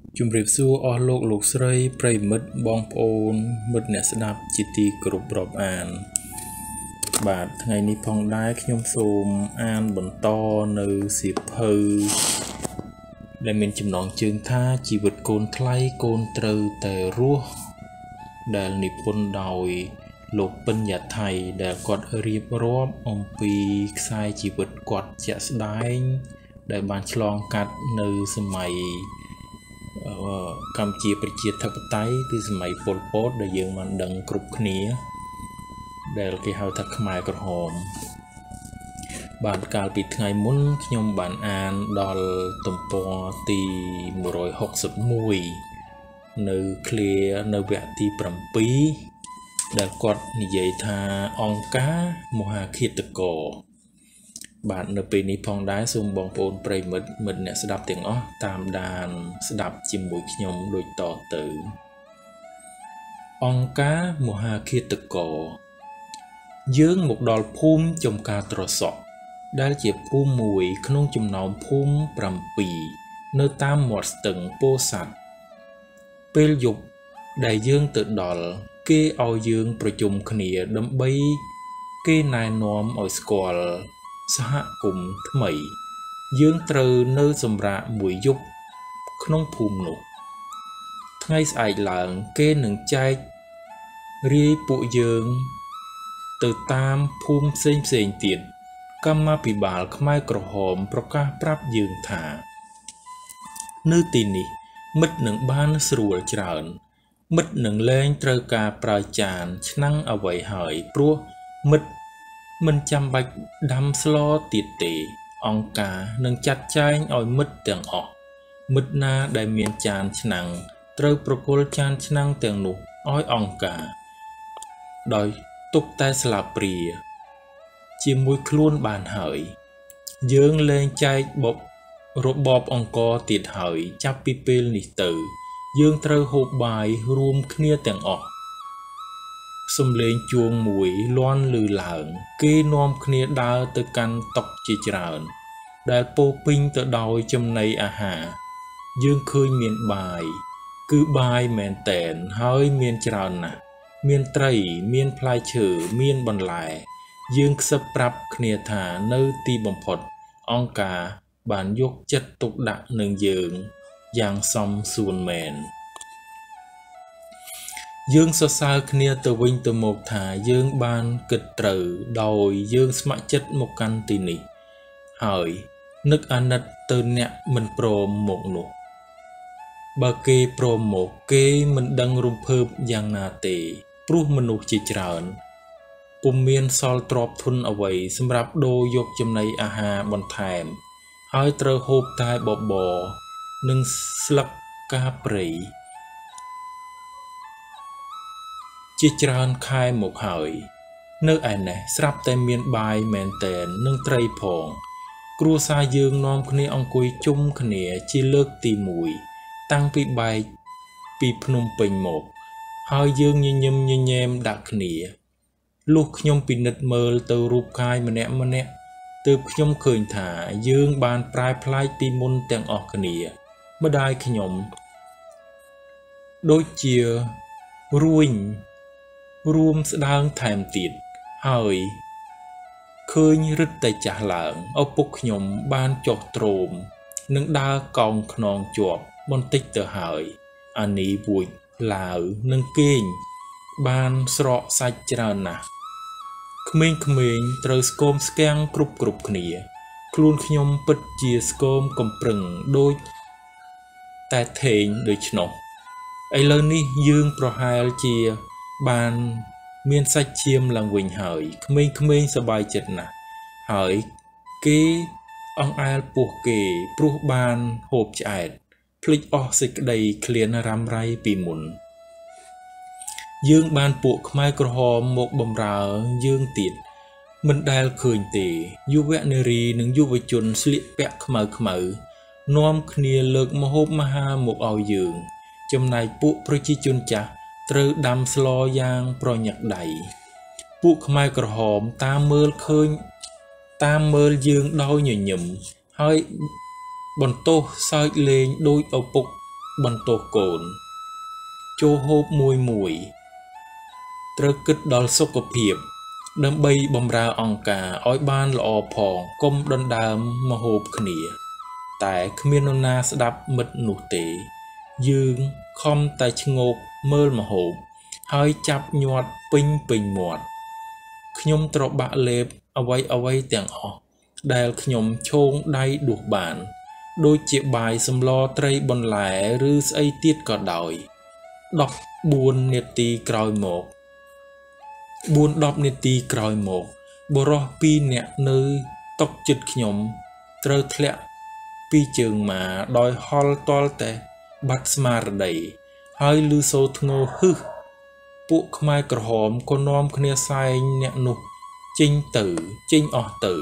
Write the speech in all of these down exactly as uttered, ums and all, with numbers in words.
ជំរាបសួរអស់លោកលោកស្រីប្រិយមិត្តបងប្អូនមិត្តអ្នកស្ដាប់ជាទីគោរពរាប់អានបាទថ្ងៃនេះផងដែរខ្ញុំសូមអានបន្តនៅសៀវភៅដែលមានចំណងជើងថាជីវិតកូនថ្លៃកូនត្រូវតែរស់ដែលនិពន្ធដោយលោកពិញ្ញថៃដែលគាត់រៀបរាប់អំពីខ្សែជីវិតគាត់ជាក់ស្ដែងដែលបានឆ្លងកាត់នៅសម័យកម្ពុជាប្រជាធិបតេយ្យគឺសម័យប៉ុល ពត ដែលយើងបានដឹងគ្រប់គ្នាដែលគេហៅថាខ្មែរក្រហមបាទកាលពីថ្ងៃមុនខ្ញុំបានអានដល់ទំព័រទីmột trăm sáu mươi mốtនៅឃ្លានៅវគ្គទី7ដែលគាត់និយាយថាអង្គការមហាឃាតករបាទនៅពេលនេះផងដែរសូមបងប្អូនប្រិយមិត្តមិត្តអ្នកស្ដាប់ទាំងអស់តាមដានស្ដាប់ជាមួយខ្ញុំដូចតទៅអង្គការមហាឃាតករយើងមកដល់ភូមិចំការត្រសក់ដែលជាភូមិមួយក្នុងចំណោមភូមិ7នៅតាមមាត់ស្ទឹងពោធិ៍សាត់ពេលយប់ដែលយើងទៅដល់គេឲ្យយើងប្រជុំគ្នាដើម្បីគេណែនាំឲ្យស្គាល់សហគមន៍ថ្មីយើងត្រូវនៅសម្រាកមួយយប់ក្នុងភូមិនោះថ្ងៃស្អែកឡើងគេនឹងចែករាយពួកយើងទៅតាមភូមិផ្សេងផ្សេងទៀតកម្មាភិបាលខ្មែរក្រហមប្រកាសប្រាប់យើងថានៅទីនេះមិត្តនឹងបានស្រួលច្រើនមិត្តនឹងលែងត្រូវការប្រើចានឆ្នាំងអ្វីហើយព្រោះមិត្តមិនចាំបាច់ដាំស្លទៀតទេអង្គការនឹងចាត់ចែងឲ្យមិត្តទាំងអស់មិត្តណាដែលមានចានឆ្នាំងត្រូវប្រគល់ចានឆ្នាំងទាំងនោះឲ្យអង្គការដោយទុកតែស្លាបព្រាជាមួយខ្លួនបានហើយយើងលែងចែកបុករបបអង្គរទៀតហើយចាប់ពីពេលនេះទៅយើងត្រូវហូបបាយរួមគ្នាទាំងអស់សំឡេងជួងមួយលាន់ឮឡើងគេនាំគ្នាដើរទៅកាន់តុជាច្រើនដែលពោពេញទៅដោយចំណីអាហារយើងឃើញមានបាយគឺបាយមែនតែនហើយមានច្រើនណាស់មានត្រីមានផ្លែឈើមានបន្លែយើងខ្សឹបប្រាប់គ្នាថានៅទីបំផុតអង្គការបានយកចិត្តទុកដាក់នឹងយើងយ៉ាងសមសួនមែនយើងសរសើរគ្នាទៅវិញទៅមកថាយើងបានគិតត្រូវដោយយើងស្ម័គ្រចិត្តមកកាន់ទីនេះហើយនឹកអាណិតទៅអ្នកមិនព្រមមកនោះបើគេព្រមមកគេមិនដឹងរំភើបយ៉ាងណាទេព្រោះមនុស្សជាច្រើនពុំមានសល់ទ្រព្យធនអ្វីសម្រាប់ដូរយកចំណីអាហារបន្ថែមហើយត្រូវហូបតែបបរនិងស្លឹកកាព្រៃជាច្រើនខែមកហើយនៅឯនេះស្រាប់តែមានបាយមែនតែននិងត្រីផងគ្រួសារយើងនាំគ្នាអង្គុយជុំគ្នាជាលើកទីមួយតាំងពីបែកពីភ្នំពេញមកហើយយើងញញឹមញញែមដាក់គ្នាលុះខ្ញុំពិនិត្យមើលទៅរូបកាយម្នាក់ម្នាក់ទើបខ្ញុំឃើញថាយើងបានប្រែប្លែកពីមុនទាំងអស់គ្នាម្ដាយខ្ញុំដូចជារួញរួមស្ដើងថែមទៀតហើយឃើញរឹតតែចាស់ឡើងឪពុកខ្ញុំបានចុះទ្រោមនិងដើរកោងខ្នងជាប់បន្តិចទៅហើយអានីវួចឡាវនិងគេងបានស្រកសាច់ច្រើនណាស់ក្មេងៗត្រូវស្គមស្គាំងគ្រប់គ្រប់គ្នាខ្លួនខ្ញុំពិតជាស្គមកំប្រឹងដូចតែថេងដូច្នោះឥឡូវនេះយើងប្រហែលជាបានមានសាច់ឈាមឡើងវិញហើយក្មេងៗសប្បាយចិត្តណាស់ហើយគេអង្អែលពោះគេព្រោះបានហូបឆ្អែតភ្លេចអស់សេចក្តីឃ្លានរ៉ាំរ៉ៃពីមុនយើងបានពួកខ្មែរក្រហមមកបំរើយើងទៀតមិនដែលឃើញទេយុវនារីនិងយុវជនស្លៀកពាក់ខ្មៅខ្មៅនាំគ្នាលើកម្ហូបមហាមកឲ្យយើងចំណែកពួកប្រជាជនចាស់ត្រូវដាំស្លយ៉ាងប្រញាប់ដៃពួកខ្មែរក្រហមតាមមើលឃើញតាមមើលយើងដោយញញឹមហើយបន្ទោសសើចលេងដោយឪពុកបន្ទោកូនចូលហូបមួយមួយត្រូវគិតដល់សុខភាពដើម្បីបម្រើអង្គការឲ្យបានល្អផងកុំដណ្ដើមមកហូបគ្នាតែគ្មាននរណាស្ដាប់មិត្តនោះទេយើងខំតែឈ្ងោកមើលមកហូបហើយចាប់ញាត់ពេញពេញមាត់ខ្ញុំត្របាក់លេបអ្វីអ្វីទាំងអស់ដែលខ្ញុំឈោងដៃដួសបានដូចជាបាយសម្លត្រីបន្លែឬស្អីទៀតក៏ដោយដប់បួននាទីក្រោយមកបួនដប់នាទីក្រោយមកបុរសពីរនាក់នៅតុជិតខ្ញុំត្រូវធ្លាក់ពីជើងមកដោយហល់ទាល់តែបាត់ស្មារតីហើយឮសូរធ្ងរហឹសពួកខ្មែរក្រហមក៏នាំគ្នាសែងអ្នកនោះចេញទៅចេញអស់ទៅ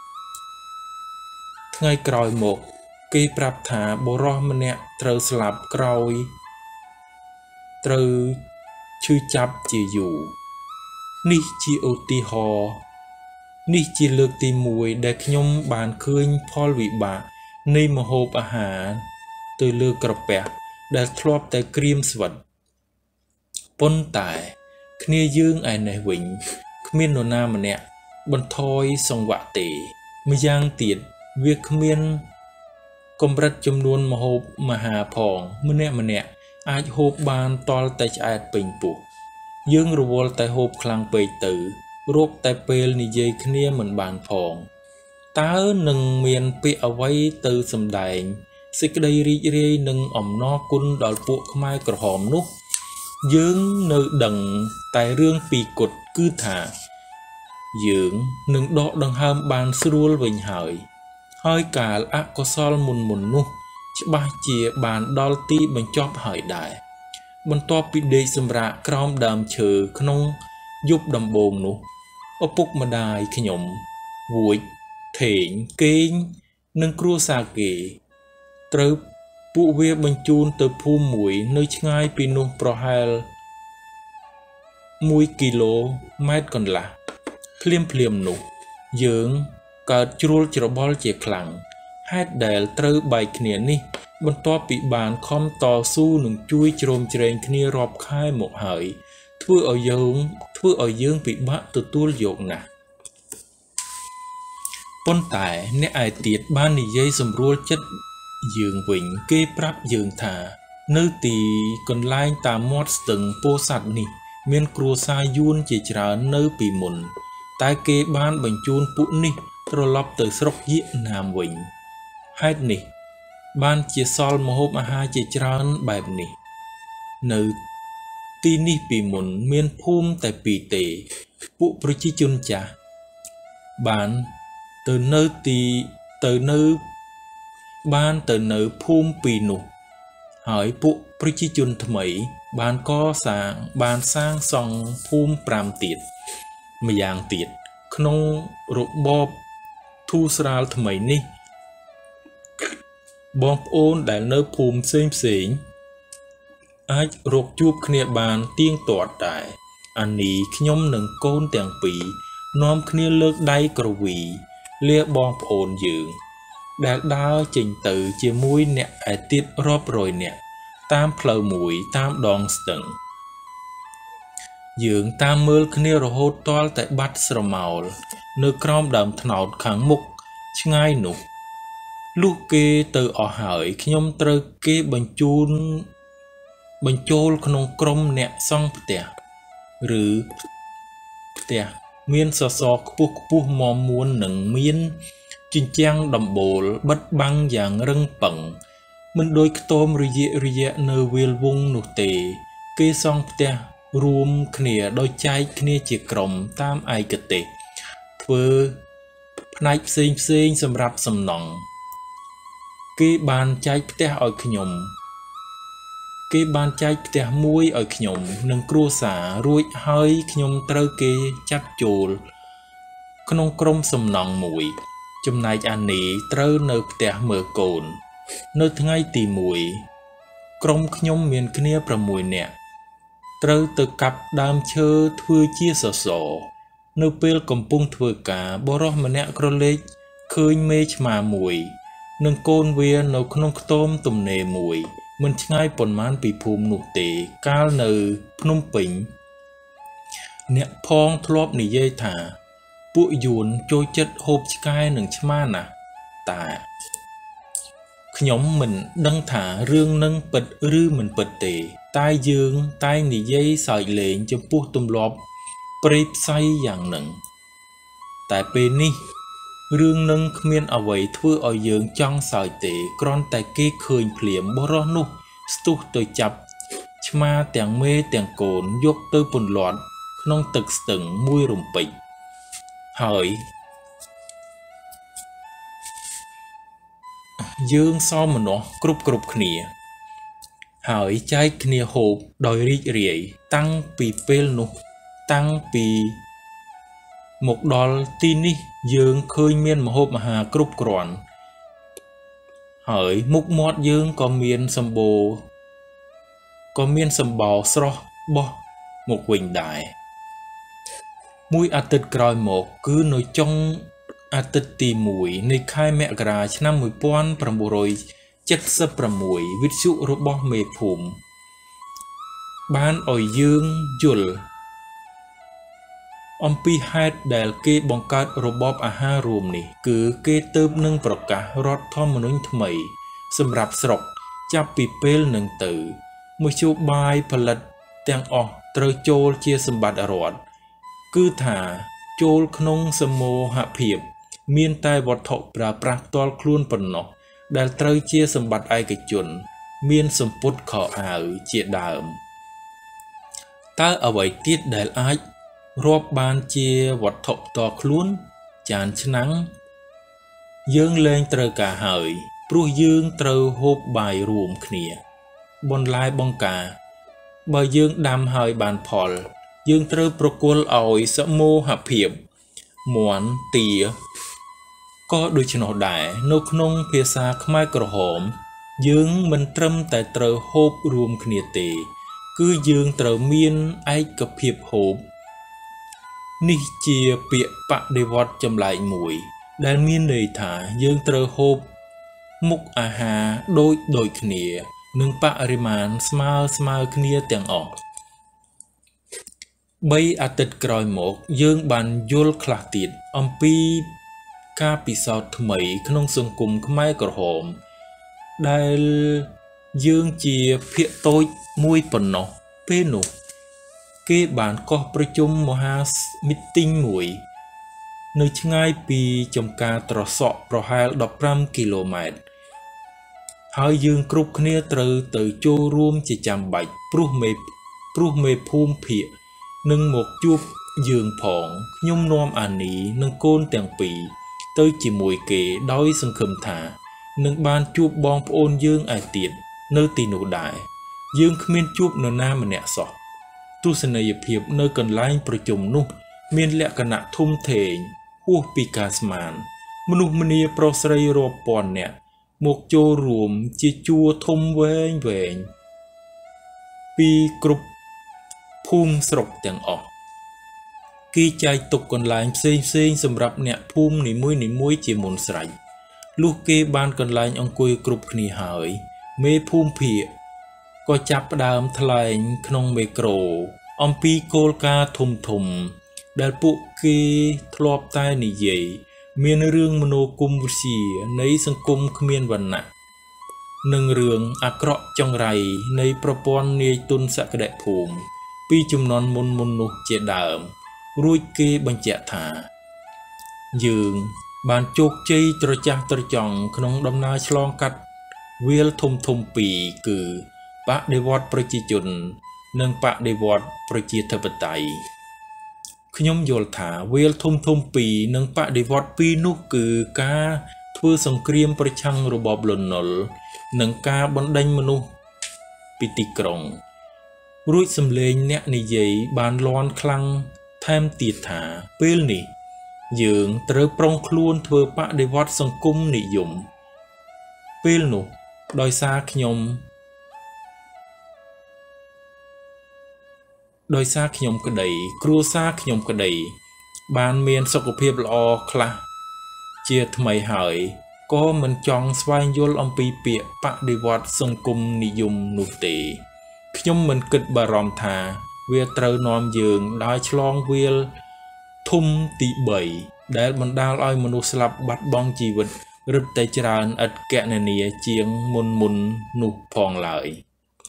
ថ្ងៃក្រោយមកគេប្រាប់ថាបុរសម្នាក់ត្រូវស្លាប់ក្រោយត្រូវឈឺចាប់ជាយូរនេះជាឧទាហរណ៍នេះជាលើកទីមួយដែលខ្ញុំបានឃើញផលវិបាកនៃម្ហូបអាហារទៅលើក្រពះដែលធ្លាប់តែក្រៀមស្វិតប៉ុន្តែគ្នាយើងឯនេះវិញគ្មាននរណាម្នាក់បន្ថយសង្វាក់ទេម្យ៉ាងទៀតវាគ្មានកម្រិតចំនួនម្ហូបមហាផងម្នាក់ម្នាក់អាចហូបបានតល់តែឆ្អែតពេញពោះយើងរវល់តែហូបខ្លាំងពេកទៅរកតែពេលនិយាយគ្នាមិនបានផងតើនឹងមានពាក្យអ្វីទៅសម្ដែងសេចក្តីរីករាយនិងអំណរគុណដល់ពួកខ្មែរក្រហមនោះយើងនៅដឹងតែរឿងពីរគត់គឺថាយើងនឹងដកដង្ហើមបានស្រួលវិញហើយហើយកាលអកុសលមុនមុននោះច្បាស់ជាបានដល់ទីបញ្ចប់ហើយដែរបន្ទាប់ពីដេកសម្រាកក្រោមដើមឈើក្នុងយប់ដំបូងនោះឪពុកម្ដាយខ្ញុំវួចថេងកេងនិងគ្រួសារគេត្រូវពួកវាបញ្ជូនទៅភូមិមួយនៅឆ្ងាយពីនោះប្រហែលមួយគីឡូម៉ែត្រកន្លះភ្លាមភ្លាមនោះយើងកើតជ្រួលច្របល់ជាខ្លាំងហេតុដែលត្រូវបែកគ្នានេះបន្ទាប់ពីបានខំតស៊ូនឹងជួយជ្រោមជ្រែងគ្នារាប់ខែមកហើយធ្វើឲ្យយើងធ្វើឲ្យយើងពិបាកទទួលយកណាស់ប៉ុន្តែអ្នកឯទៀតបាននិយាយសម្រួលចិត្តយើងវិញគេប្រាប់យើងថានៅទីកន្លែងតាមមាត់ស្ទឹងពោធិ៍សាត់នេះមានគ្រួសារយួនជាច្រើននៅពីមុនតែគេបានបញ្ជូនពួកនេះត្រឡប់ទៅស្រុកវៀតណាមវិញហេតុនេះបានជាសល់ម្ហូបអាហារជាច្រើនបែបនេះនៅទីនេះពីមុនមានភូមិតែពីរទេពួកប្រជាជនចាស់បានទៅនៅទីទៅនៅបានទៅនៅភូមិពីរនោះហើយពួកប្រជាជនថ្មីបានកសាងបានសាងសង់ភូមិប្រាំទៀតម្យ៉ាងទៀតក្នុងរបបធូរស្រាលថ្មីនេះបងប្អូនដែលនៅភូមិផ្សេងផ្សេងអាចរកជួបគ្នាបានទៀងទាត់ដែរអានេះខ្ញុំនិងកូនទាំងពីរនាំគ្នាលើកដៃក្រវីលាបងប្អូនយើងដែលដើរចេញទៅជាមួយអ្នកឯទៀតរាប់រយនាក់តាមផ្លូវមួយតាមដងស្ទឹងយើងតាមមើលគ្នារហូតទាល់តែបាត់ស្រមោលនៅក្រោមដើមត្នោតខាងមុខឆ្ងាយនោះលុះគេទៅអស់ហើយខ្ញុំត្រូវគេបញ្ជូនបញ្ចូលក្នុងក្រុមអ្នកសង់ផ្ទះឬផ្ទះមានសសរខ្ពស់ខ្ពស់មាំមួននិងមានជញ្ជាំងដំបូលបិទបាំងយ៉ាងរឹងប៉ឹងមិនដូចខ្ទមរយៈរយៈនៅវាលវងនោះទេគេសង់ផ្ទះរួមគ្នាដោយចែកគ្នាជាក្រុមតាមឯកទេសធ្វើផ្នែកផ្សេងផ្សេងសម្រាប់សំណង់គេបានចែកផ្ទះឲ្យខ្ញុំគេបានចែកផ្ទះមួយឲ្យខ្ញុំនិងគ្រួសាររួចហើយខ្ញុំត្រូវគេចាត់ចូលក្នុងក្រុមសំណង់មួយចំណែកអានីត្រូវនៅផ្ទះមើលកូននៅថ្ងៃទីមួយក្រុមខ្ញុំមានគ្នាប្រាំមួយនាក់ត្រូវទៅកាប់ដើមឈើធ្វើជាសសរនៅពេលកំពុងធ្វើការបរិសម្នាក់ក្រឡេកឃើញមេឆ្មាមួយនិងកូនវានៅក្នុងខ្ទមទំនេរមួយមិនឆ្ងាយប៉ុន្មានពីភូមិនោះទេកាលនៅភ្នំពេញអ្នកផងធ្លាប់និយាយថាពួកយួនចូលចិត្តហូបឆ្កែនិងឆ្មាណាស់តែខ្ញុំមិនដឹងថារឿងនឹងពិតឬមិនពិតទេតែយើងតែនិយាយសើចលេងចំពោះទម្លាប់ព្រៃផ្សៃយ៉ាងនឹងតែពេលនេះរឿងនឹងគ្មានអ្វីធ្វើឲ្យយើងចង់សើចទេគ្រាន់តែគេឃើញភ្លាមបរិសនោះស្ទុះទៅចាប់ឆ្មាទាំងមេទាំងកូនយកទៅពន្លត់ក្នុងទឹកស្ទឹងមួយរំពេចហើយយើងសោមនស្សគ្រប់គ្រប់គ្នាហើយចែកគ្នាហូបដោយរីករាយតាំងពីពេលនោះតាំងពីមកដល់ទីនេះយើងឃើញមានម្ហូបអាហារគ្រប់គ្រាន់ហើយមុខមាត់យើងក៏មានសម្បូរក៏មានសម្បោរស្រស់បោះមកវិញដែរមួយអាទិត្យក្រោយមកគឺនៅចុងអាទិត្យទីមួយនៃខែមករាឆ្នាំmột nghìn chín trăm七十sáuវិទ្យុរបស់មេភូមិបានឲ្យយើងយល់អំពីហេតុដែលគេបង្កើតរបបអាហាររួមនេះគឺគេទើបនឹងប្រកាសរដ្ឋធម្មនុញ្ញថ្មីសម្រាប់ស្រុកចាប់ពីពេលនឹងទៅមធ្យោបាយផលិតទាំងអស់ត្រូវចូលជាសម្បត្តិរដ្ឋគឺថាចូលក្នុងសមូហភាពមានតែវត្ថុប្រើប្រាស់ផ្ទាល់ខ្លួនប៉ុណ្ណោះដែលត្រូវជាសម្បត្តិឯកជនមានសម្ពុតខោអាវជាដើមតើអ្វីទៀតដែលអាចរាប់បានជាវត្ថុផ្ទាល់ខ្លួនចានឆ្នាំងយើងលែងត្រូវការហើយព្រោះយើងត្រូវហូបបាយរួមគ្នាបន្លែបង្ការបើយើងដាំហើយបានផលយើងត្រូវប្រគល់ឲ្យសមូហភាពមាន់ទាក៏ដូច្នោះដែរនៅក្នុងភាសាខ្មែរក្រហមយើងមិនត្រឹមតែត្រូវហូបរួមគ្នាទេគឺយើងត្រូវមានឯកភាពហូបនេះជាពាក្យបដិវត្តចម្លែកមួយដែលមានន័យថាយើងត្រូវហូបមុខអាហារដូចដូចគ្នានិងបរិមាណស្មើស្មើគ្នាទាំងអស់បីអាទិត្យក្រោយមកយើងបានយល់ខ្លះទៀតអំពីការពិសោធន៍ថ្មីក្នុងសង្គមខ្មែរក្រហមដែលយើងជាភាគតូចមួយប៉ុណ្ណោះពេលនោះគេបានកោះប្រជុំមហាមីទីងមួយនៅឆ្ងាយពីចំការត្រសក់ប្រហែលដប់ប្រាំគីឡូម៉ែត្រហើយយើងគ្រប់គ្នាត្រូវទៅចូលរួមជាចាំបាច់ព្រោះមេព្រោះមេភូមិភាគនឹងមកជួបយើងផងខ្ញុំនាំអានីនិងកូនទាំងពីរទៅជាមួយគេដោយសង្ឃឹមថានឹងបានជួបបងប្អូនយើងឯទៀតនៅទីនោះដែរយើងគ្មានជួបនរណាម្នាក់សោះទស្សនីយភាពនៅកន្លែងប្រជុំនោះមានលក្ខណៈធំធេងហួសពីការស្មានមនុស្សម្នាប្រុសស្រីរាប់ពាន់នាក់មកចូលរួមជាជួរធំវែងវែងពីគ្រប់ភូមិស្រុកទាំងអស់គេចែកទុកកន្លែងផ្សេងផ្សេងសម្រាប់អ្នកភូមិនីមួយនីមួយជាមុនស្រេចលុះគេបានកន្លែងអង្គុយគ្រប់គ្នាហើយមេភូមិភាគក៏ចាប់ផ្ដើមថ្លែងក្នុងមេក្រូអំពីគោលការណ៍ធំធំដែលពួកគេធ្លាប់តែនិយាយមានរឿងមនោគមវិជ្ជានៃសង្គមគ្មានវណ្ណៈនិងរឿងអាក្រក់ចង្រៃនៃប្រព័ន្ធនាយទុនសក្តិភូមិពីជំនាន់មុនមុននោះជាដើមរួចគេបញ្ជាក់ថាយើងបានជោគជ័យត្រចះត្រចង់ក្នុងដំណើរឆ្លងកាត់វាលធំធំពីរគឺបដិវត្តប្រជាជននិងបដិវត្តប្រជាធិបតេយ្យខ្ញុំយល់ថាវាលធំធំពីរនិងបដិវត្តពីរនោះគឺការធ្វើសង្គ្រាមប្រឆាំងរបបលន់នល់និងការបណ្ដេញមនុស្សពីទីក្រុងរួចសំឡេងអ្នកនិយាយបានលាន់ខ្លាំងថែមទៀតថាពេលនេះយើងត្រូវប្រុងខ្លួនធ្វើបដិវត្តសង្គមនិយមពេលនោះដោយសារខ្ញុំដោយសារខ្ញុំក្តីគ្រួសារខ្ញុំក្តីបានមានសុខភាពល្អខ្លះជាថ្មីហើយ có mình chọn xoay vô ông pi bịa bạc đi vọt sông cung ni dùng nụ tệ nhóm mình kịch bà ròm thà về trâu nòm giường đói chlong về thum tị bảy để mình đào oi mình sập bắt bong chi vật rứt tay tràn ắt kẹ nè nè chiếng môn môn nụ phong lại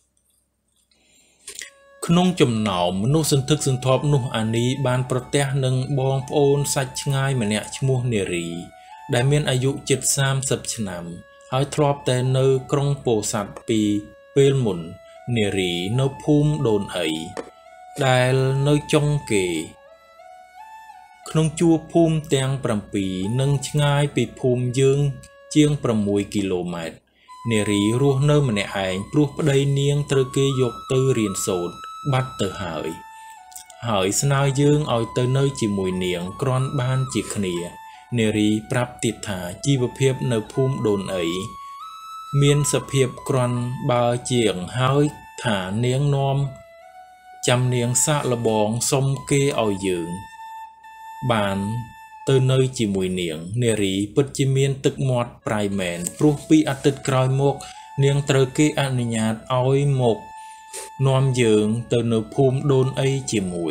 nông chùm nọ nụ sinh thức sinh thọp nụ anh đi ban protest nâng bong ôn sạch ngay mà nè mua nề rì đại miềnอายุ เจ็ดสิบ sập năm ហើយធ្លាប់តែនៅក្រុងពោធិ៍សាត់ពីពេលមុននារីនៅភូមិដូនអីដែលនៅចុងគេក្នុងជួរភូមិទាំង 7 និងឆ្ងាយពីភូមិយើងជាង 6 គីឡូម៉ែត្រនារីរស់នៅម្នាក់ឯងព្រោះប្តីនាងត្រូវគេយកទៅរៀនសូត្របាត់ទៅហើយហើយស្នើយើងឲ្យទៅនៅជាមួយនាងគ្រាន់បានជាគ្នានារីប្រាប់ទៀតថាជីវភាពនៅភូមិដូនអីមានសភាពគ្រាន់បើជាងហើយថានាងនាំចាំនាងសាកល្បងសុំគេឲ្យយើងបានទៅនៅជាមួយនាងនារីពិតជាមានទឹកមាត់ប្រៃមែនព្រោះពីអាទិត្យក្រោយមកនាងត្រូវគេអនុញ្ញាតឲ្យមកនាំយើងទៅនៅភូមិដូនអីជាមួយ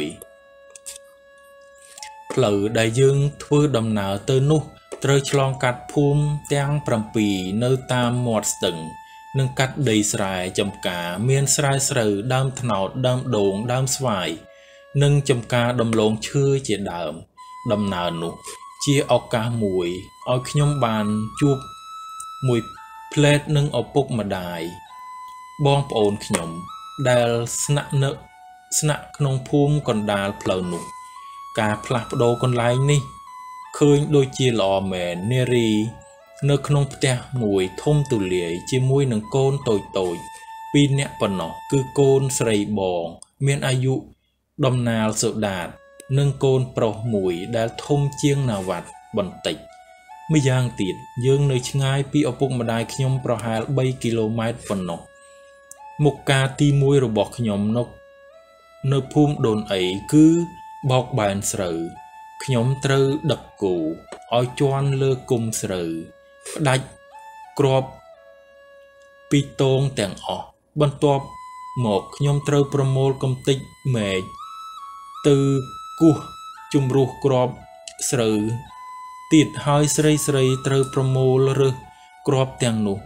ផ្លូវដែលយើងធ្វើដំណើរទៅនោះត្រូវឆ្លងកាត់ភូមិទាំង 7 នៅតាមមាត់ស្ទឹងនិងកាត់ដីស្រែចំការមានស្រែស្រូវដើមត្នោតដើមដូងដើមស្វាយនិងចំការដំឡូងឈើជាដើមដំណើរនោះជាឱកាសមួយឲ្យខ្ញុំបានជួបមួយផ្លែតនឹងឪពុកម្ដាយបងប្អូនខ្ញុំដែលស្នាក់នៅស្នាក់ក្នុងភូមិកណ្ដាលផ្លូវនោះការផ្លាស់ប្ដូរកន្លែងនេះឃើញដូចជាល្អមែននារីនៅក្នុងផ្ទះមួយធំទូលាយជាមួយនឹងកូនតូចតូចពីរនាក់ប៉ុណ្ណោះគឺកូនស្រីបងមានអាយុដំណាលសូដាតនិងកូនប្រុសមួយដែលធំជាងណាវ៉ាត់បន្តិចម្យ៉ាងទៀតយើងនៅឆ្ងាយពីឪពុកម្ដាយខ្ញុំប្រហែល 3 គីឡូម៉ែត្រប៉ុណ្ណោះមុខការទីមួយរបស់ខ្ញុំនៅនៅភូមិដូនអីគឺបោកបែនស្រូវខ្ញុំត្រូវដឹកគោឲ្យជន់លើគុម្ពស្រូវផ្ដាច់គ្រាប់ពីតងទាំងអស់បន្ទាប់មកខ្ញុំត្រូវប្រមូលកំទេចមែកទៅគោះជំរុះគ្រាប់ស្រូវទៀតហើយស្រីស្រីត្រូវប្រមូលរើសគ្រាប់ទាំងនោះ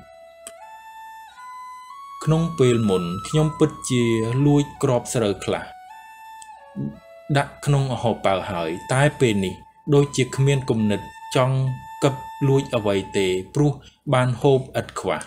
ក្នុងពេលមុនខ្ញុំពិតជាលួចគ្រាប់ស្រូវខ្លះដាក់ក្នុងអហោប៉ៅហើយតែពេលនេះដូចជាគ្មានគំនិតចង់កឹបលួចអ្វីទេព្រោះបានហូបឥតខ្វះ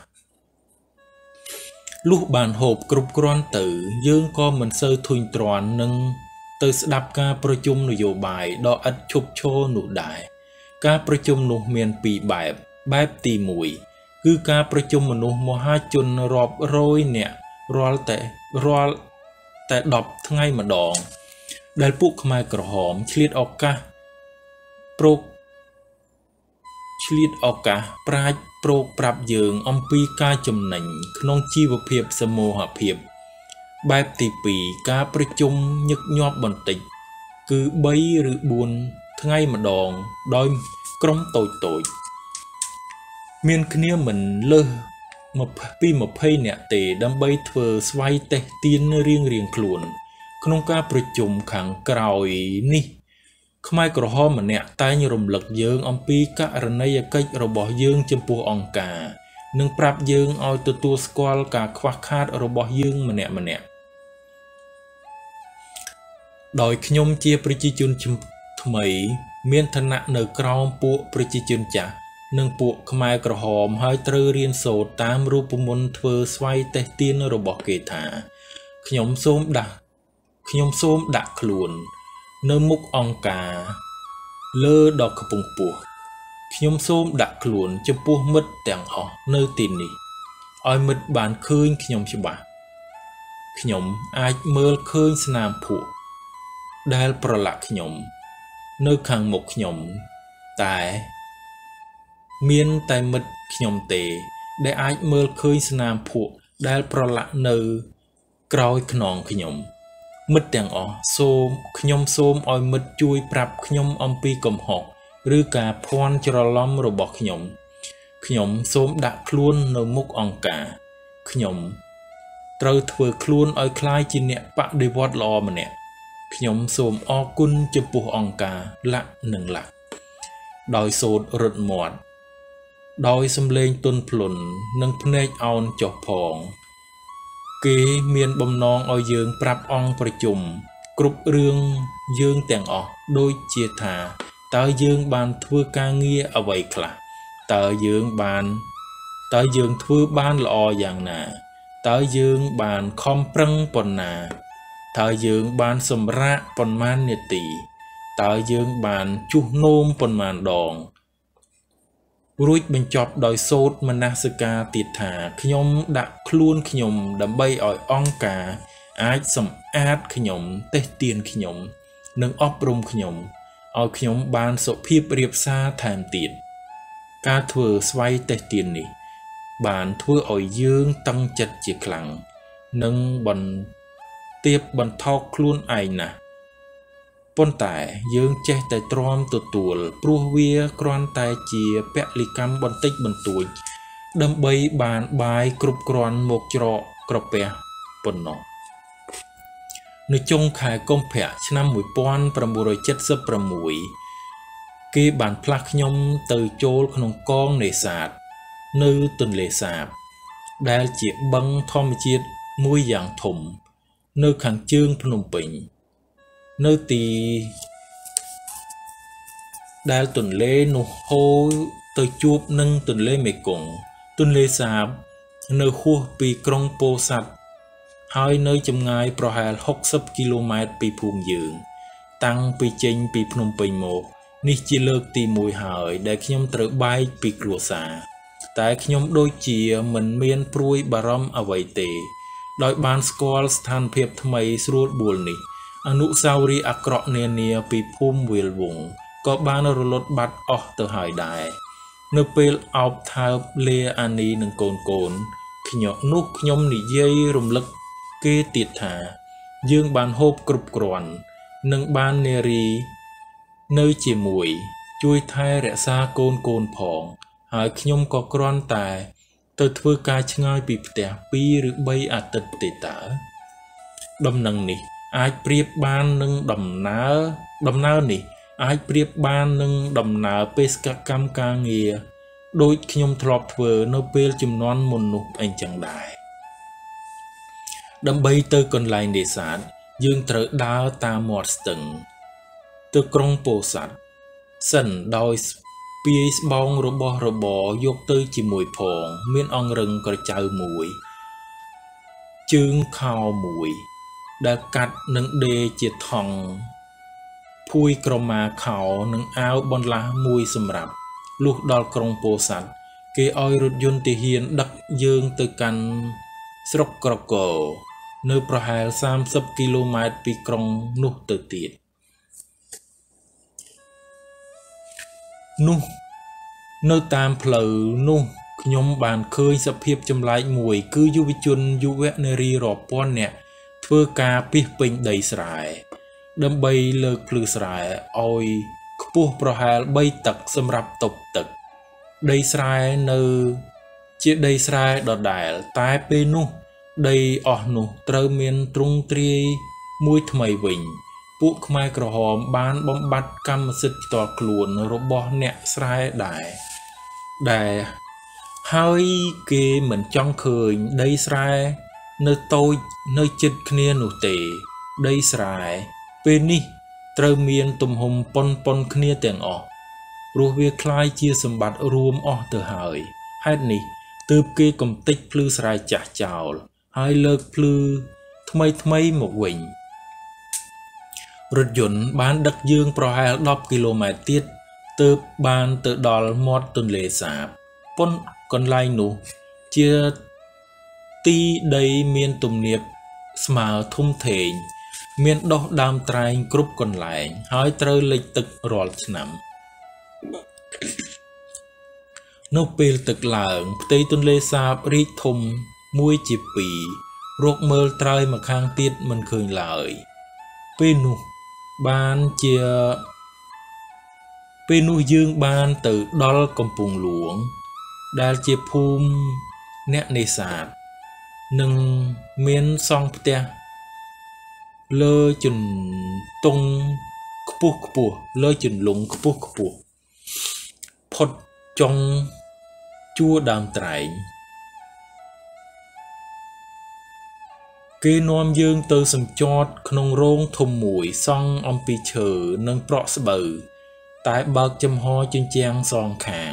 លុះបានហូបគ្រប់គ្រាន់ទៅយើងក៏មិនសូវធុញទ្រាន់នឹងទៅស្ដាប់ការប្រជុំនយោបាយដ៏ឥតឈប់ឈរនោះដែរការប្រជុំនោះមានពីរបែបបែបទីមួយគឺការប្រជុំមនុស្សមហាជនរាប់រយនាក់រាល់តែរាល់តែដប់ថ្ងៃម្ដងដែលពួកខ្មែរក្រហមឆ្លៀតឱកាសប្រោកឆ្លៀតឱកាសប្រាជ្ញប្រោកប្រាប់យើងអំពីការចំណេញក្នុងជីវភាពសមូហភាពបែបទីពីរការប្រជុំញឹកញាប់បន្តិចគឺបីឬបួនថ្ងៃម្ដងដោយក្រុមតូចតូចមានគ្នាមិនលើសពីยี่สิบនាក់ទេដើម្បីធ្វើស្វ័យតេស្តទានរៀងរៀងខ្លួនក្នុងការប្រជុំខាងក្រោយនេះខ្មែរក្រហមម្នាក់តែងរំលឹកយើងអំពីករណីយកិច្ចរបស់យើងចំពោះអង្គការនិងប្រាប់យើងឲ្យទទួលស្គាល់ការខ្វះខាតរបស់យើងម្នាក់ម្នាក់ដោយខ្ញុំជាប្រជាជនថ្មីមានឋានៈនៅក្រោមពួកប្រជាជនចាស់និងពួកខ្មែរក្រហមហើយត្រូវរៀនសូត្រតាមរូបមន្តធ្វើស្វ័យតេស្តទានរបស់គេថាខ្ញុំសូមដាក់ខ្ញុំសូមដាក់ខ្លួននៅមុខអង្គការលើដ៏ខ្ពង់ខ្ពស់ខ្ញុំសូមដាក់ខ្លួនចំពោះមិត្តទាំងអស់នៅទីនេះឲ្យមិត្តបានឃើញខ្ញុំច្បាស់ខ្ញុំអាចមើលឃើញស្នាមភក់ដែលប្រឡាក់ខ្ញុំនៅខាងមុខខ្ញុំតែមានតែមិត្តខ្ញុំទេដែលអាចមើលឃើញស្នាមភក់ដែលប្រឡាក់នៅក្រោយខ្នងខ្ញុំមិត្តទាំងអស់សូមខ្ញុំសូមឲ្យមិត្តជួយប្រាប់ខ្ញុំអំពីកំហុសឬការភ័ន្តច្រឡំរបស់ខ្ញុំខ្ញុំសូមដាក់ខ្លួននៅមុខអង្គការខ្ញុំត្រូវធ្វើខ្លួនឲ្យคล้ายជាអ្នកបដិវត្តន៍ល្អម្នាក់ខ្ញុំសូមអរគុណចំពោះអង្គការលក្ខនិងលក្ខដោយសូត្ររត់មាត់ដោយសំឡេងទន់ភ្លន់និងភ្នែកអោនចុះផងគេមានបំណងឲ្យយើងប្រាប់អង្គប្រជុំគ្រប់រឿងយើងទាំងអស់ដូចជាថាតើយើងបានធ្វើការងារអ្វីខ្លះតើយើងបានតើយើងធ្វើបានល្អយ៉ាងណាតើយើងបានខំប្រឹងប៉ុណ្ណាតើយើងបានសម្រាកប៉ុន្មាននាទីតើយើងបានជួសនោមប៉ុន្មានដងរួចបញ្ចប់ដោយសូត្រមនសិការទៀតថាខ្ញុំដាក់ខ្លួនខ្ញុំដើម្បីឲ្យអង្គការអាចសម្អាតខ្ញុំតេស្តទានខ្ញុំនិងអប់រំខ្ញុំឲ្យខ្ញុំបានសុភាពរាបសារថែមទៀតការធ្វើស្វ័យតេស្តទាននេះបានធ្វើឲ្យយើងតឹងចិត្តជាខ្លាំងនិងបន្ទាបបន្ថោកខ្លួនឯងណាស់ប៉ុន្តែយើងចេះតែទ្រាំទទួលព្រោះវាគ្រាន់តែជាពលិកម្មបន្តិចបន្តួចដើម្បីបានបាយគ្រប់គ្រាន់មកច្រកក្រពះប៉ុណ្ណោះនៅចុងខែកុម្ភៈឆ្នាំmột nghìn chín trăm七十sáuគេបានផ្លាស់ខ្ញុំទៅចូលក្នុងកងនេសាទនៅទន្លេសាបដែលជាបឹងធម្មជាតិមួយយ៉ាងធំនៅខាងជើងភ្នំពេញនៅទីដែលទន្លេនោះហូរទៅជួបនឹងទន្លេមេគង្គទន្លេសាបនៅហួសពីក្រុងពោធិ៍សាត់ហើយនៅចម្ងាយប្រហែលหกสิบគីឡូម៉ែត្រពីភូមិយើងតាំងពីចេញពីភ្នំពេញមកនេះជាលើកទីមួយហើយដែលខ្ញុំត្រូវបែកពីគ្រួសារតែខ្ញុំដូចជាមិនមានព្រួយបារម្ភអ្វីទេដោយបានស្គាល់ស្ថានភាពថ្មីស្រួលបួលនេះអនុស្សាវរីយ៍អាក្រក់នានាពីភូមិវាលវង្សក៏បានរលត់បាត់អស់ទៅហើយដែរនៅពេលអោបថើបលាអានីនិងកូនកូនខ្ញុំនោះខ្ញុំនិយាយរំលឹកគេទៀតថាយើងបានហូបគ្រប់គ្រាន់និងបាននារីនៅជាមួយជួយថែរក្សាកូនកូនផងហើយខ្ញុំក៏គ្រាន់តែទៅធ្វើការឆ្ងាយពីផ្ទះពីរឬបីអាទិត្យទេតើដំណឹងនេះអាចប្រៀបបាននឹងដំណើរដំណើរនេះអាចប្រៀបបាននឹងដំណើរបេសកកម្មការងារដូចខ្ញុំធ្លាប់ធ្វើនៅពេលជំនាន់មុននោះអីចឹងដែរដើម្បីទៅកន្លែងនេសាទយើងត្រូវដើរតាមមាត់ស្ទឹងទៅក្រុងពោធិ៍សាត់សិនដោយស្ពាយស្បោងរបស់របរយកទៅជាមួយផងមានអង្រឹងក្រចៅមួយជើងខោមួយដែលកាត់នឹងដេរជាថង់ភួយក្រមាខោនិងអាវបន្លាស់មួយសម្រាប់លុះដល់ក្រុងពោធិ៍សាត់គេឲ្យរថយន្តទាហានដឹកយើងទៅកាន់ស្រុកក្រគរនៅប្រហែលសាមសិបគីឡូម៉ែត្រពីក្រុងនោះទៅទៀតនោះនៅតាមផ្លូវនោះខ្ញុំបានឃើញសភាពចម្លែកមួយគឺយុវជនយុវនារីរាប់ពាន់នាក់ធ្វើការពាសពេញដីស្រែដើម្បីលើកភ្លឺស្រែឲ្យខ្ពស់ប្រហែលបីតឹកសម្រាប់ទប់ទឹកដីស្រែនៅជាដីស្រែដដែលតែពេលនោះដីអស់នោះត្រូវមានទ្រង់ទ្រាយមួយថ្មីវិញពួកខ្មែរក្រហមបានបំបត្តិកម្មសិទ្ធិផ្ទាល់ខ្លួនរបស់អ្នកស្រែដែរដែលហើយគេមិនចង់ឃើញដីស្រែនៅតូចនៅជិតគ្នានោះទេដីស្រែពេលនេះត្រូវមានទំហំប៉ុនប៉ុនគ្នាទាំងអស់ព្រោះវាคล้ายជាសម្បត្តិរួមអស់ទៅហើយហេតុនេះទើបគេកំទេចភ្លឺស្រែចាស់ចោលហើយលើកភ្លឺថ្មីថ្មីមកវិញរថយន្តបានដឹកយើងប្រហែលដប់គីឡូម៉ែត្រទៀតទើបបានទៅដល់មាត់ទន្លេសាបប៉ុនកន្លែងនោះជាទីដីមានទំនាបស្មើធំធេងមានដុះដើមត្រែងគ្រប់កន្លែងហើយត្រូវលិចទឹករាល់ឆ្នាំនៅពេលទឹកឡើងផ្ទៃទន្លេសាបរីកធំមួយជាពីររកមើលត្រើយមកខាងទៀតមិនឃើញឡើយពេលនោះបានជាពេលនោះយើងបានទៅដល់កំពង់ហ្លួងដែលជាភូមិអ្នកនេសាទនិងមានសង់ផ្ទះលើជញ្ទង់ខ្ពស់ខ្ពស់លើជន្លង់ខ្ពស់ខ្ពស់ផុតចុងជួរដើមត្រែងគេនាំយើងទៅសម្ចតក្នុងរោងធំមួយសង់អំពីឈើនិងប្រក់ស្បូវតែបើកចំហជញ្ជាំងសងខាង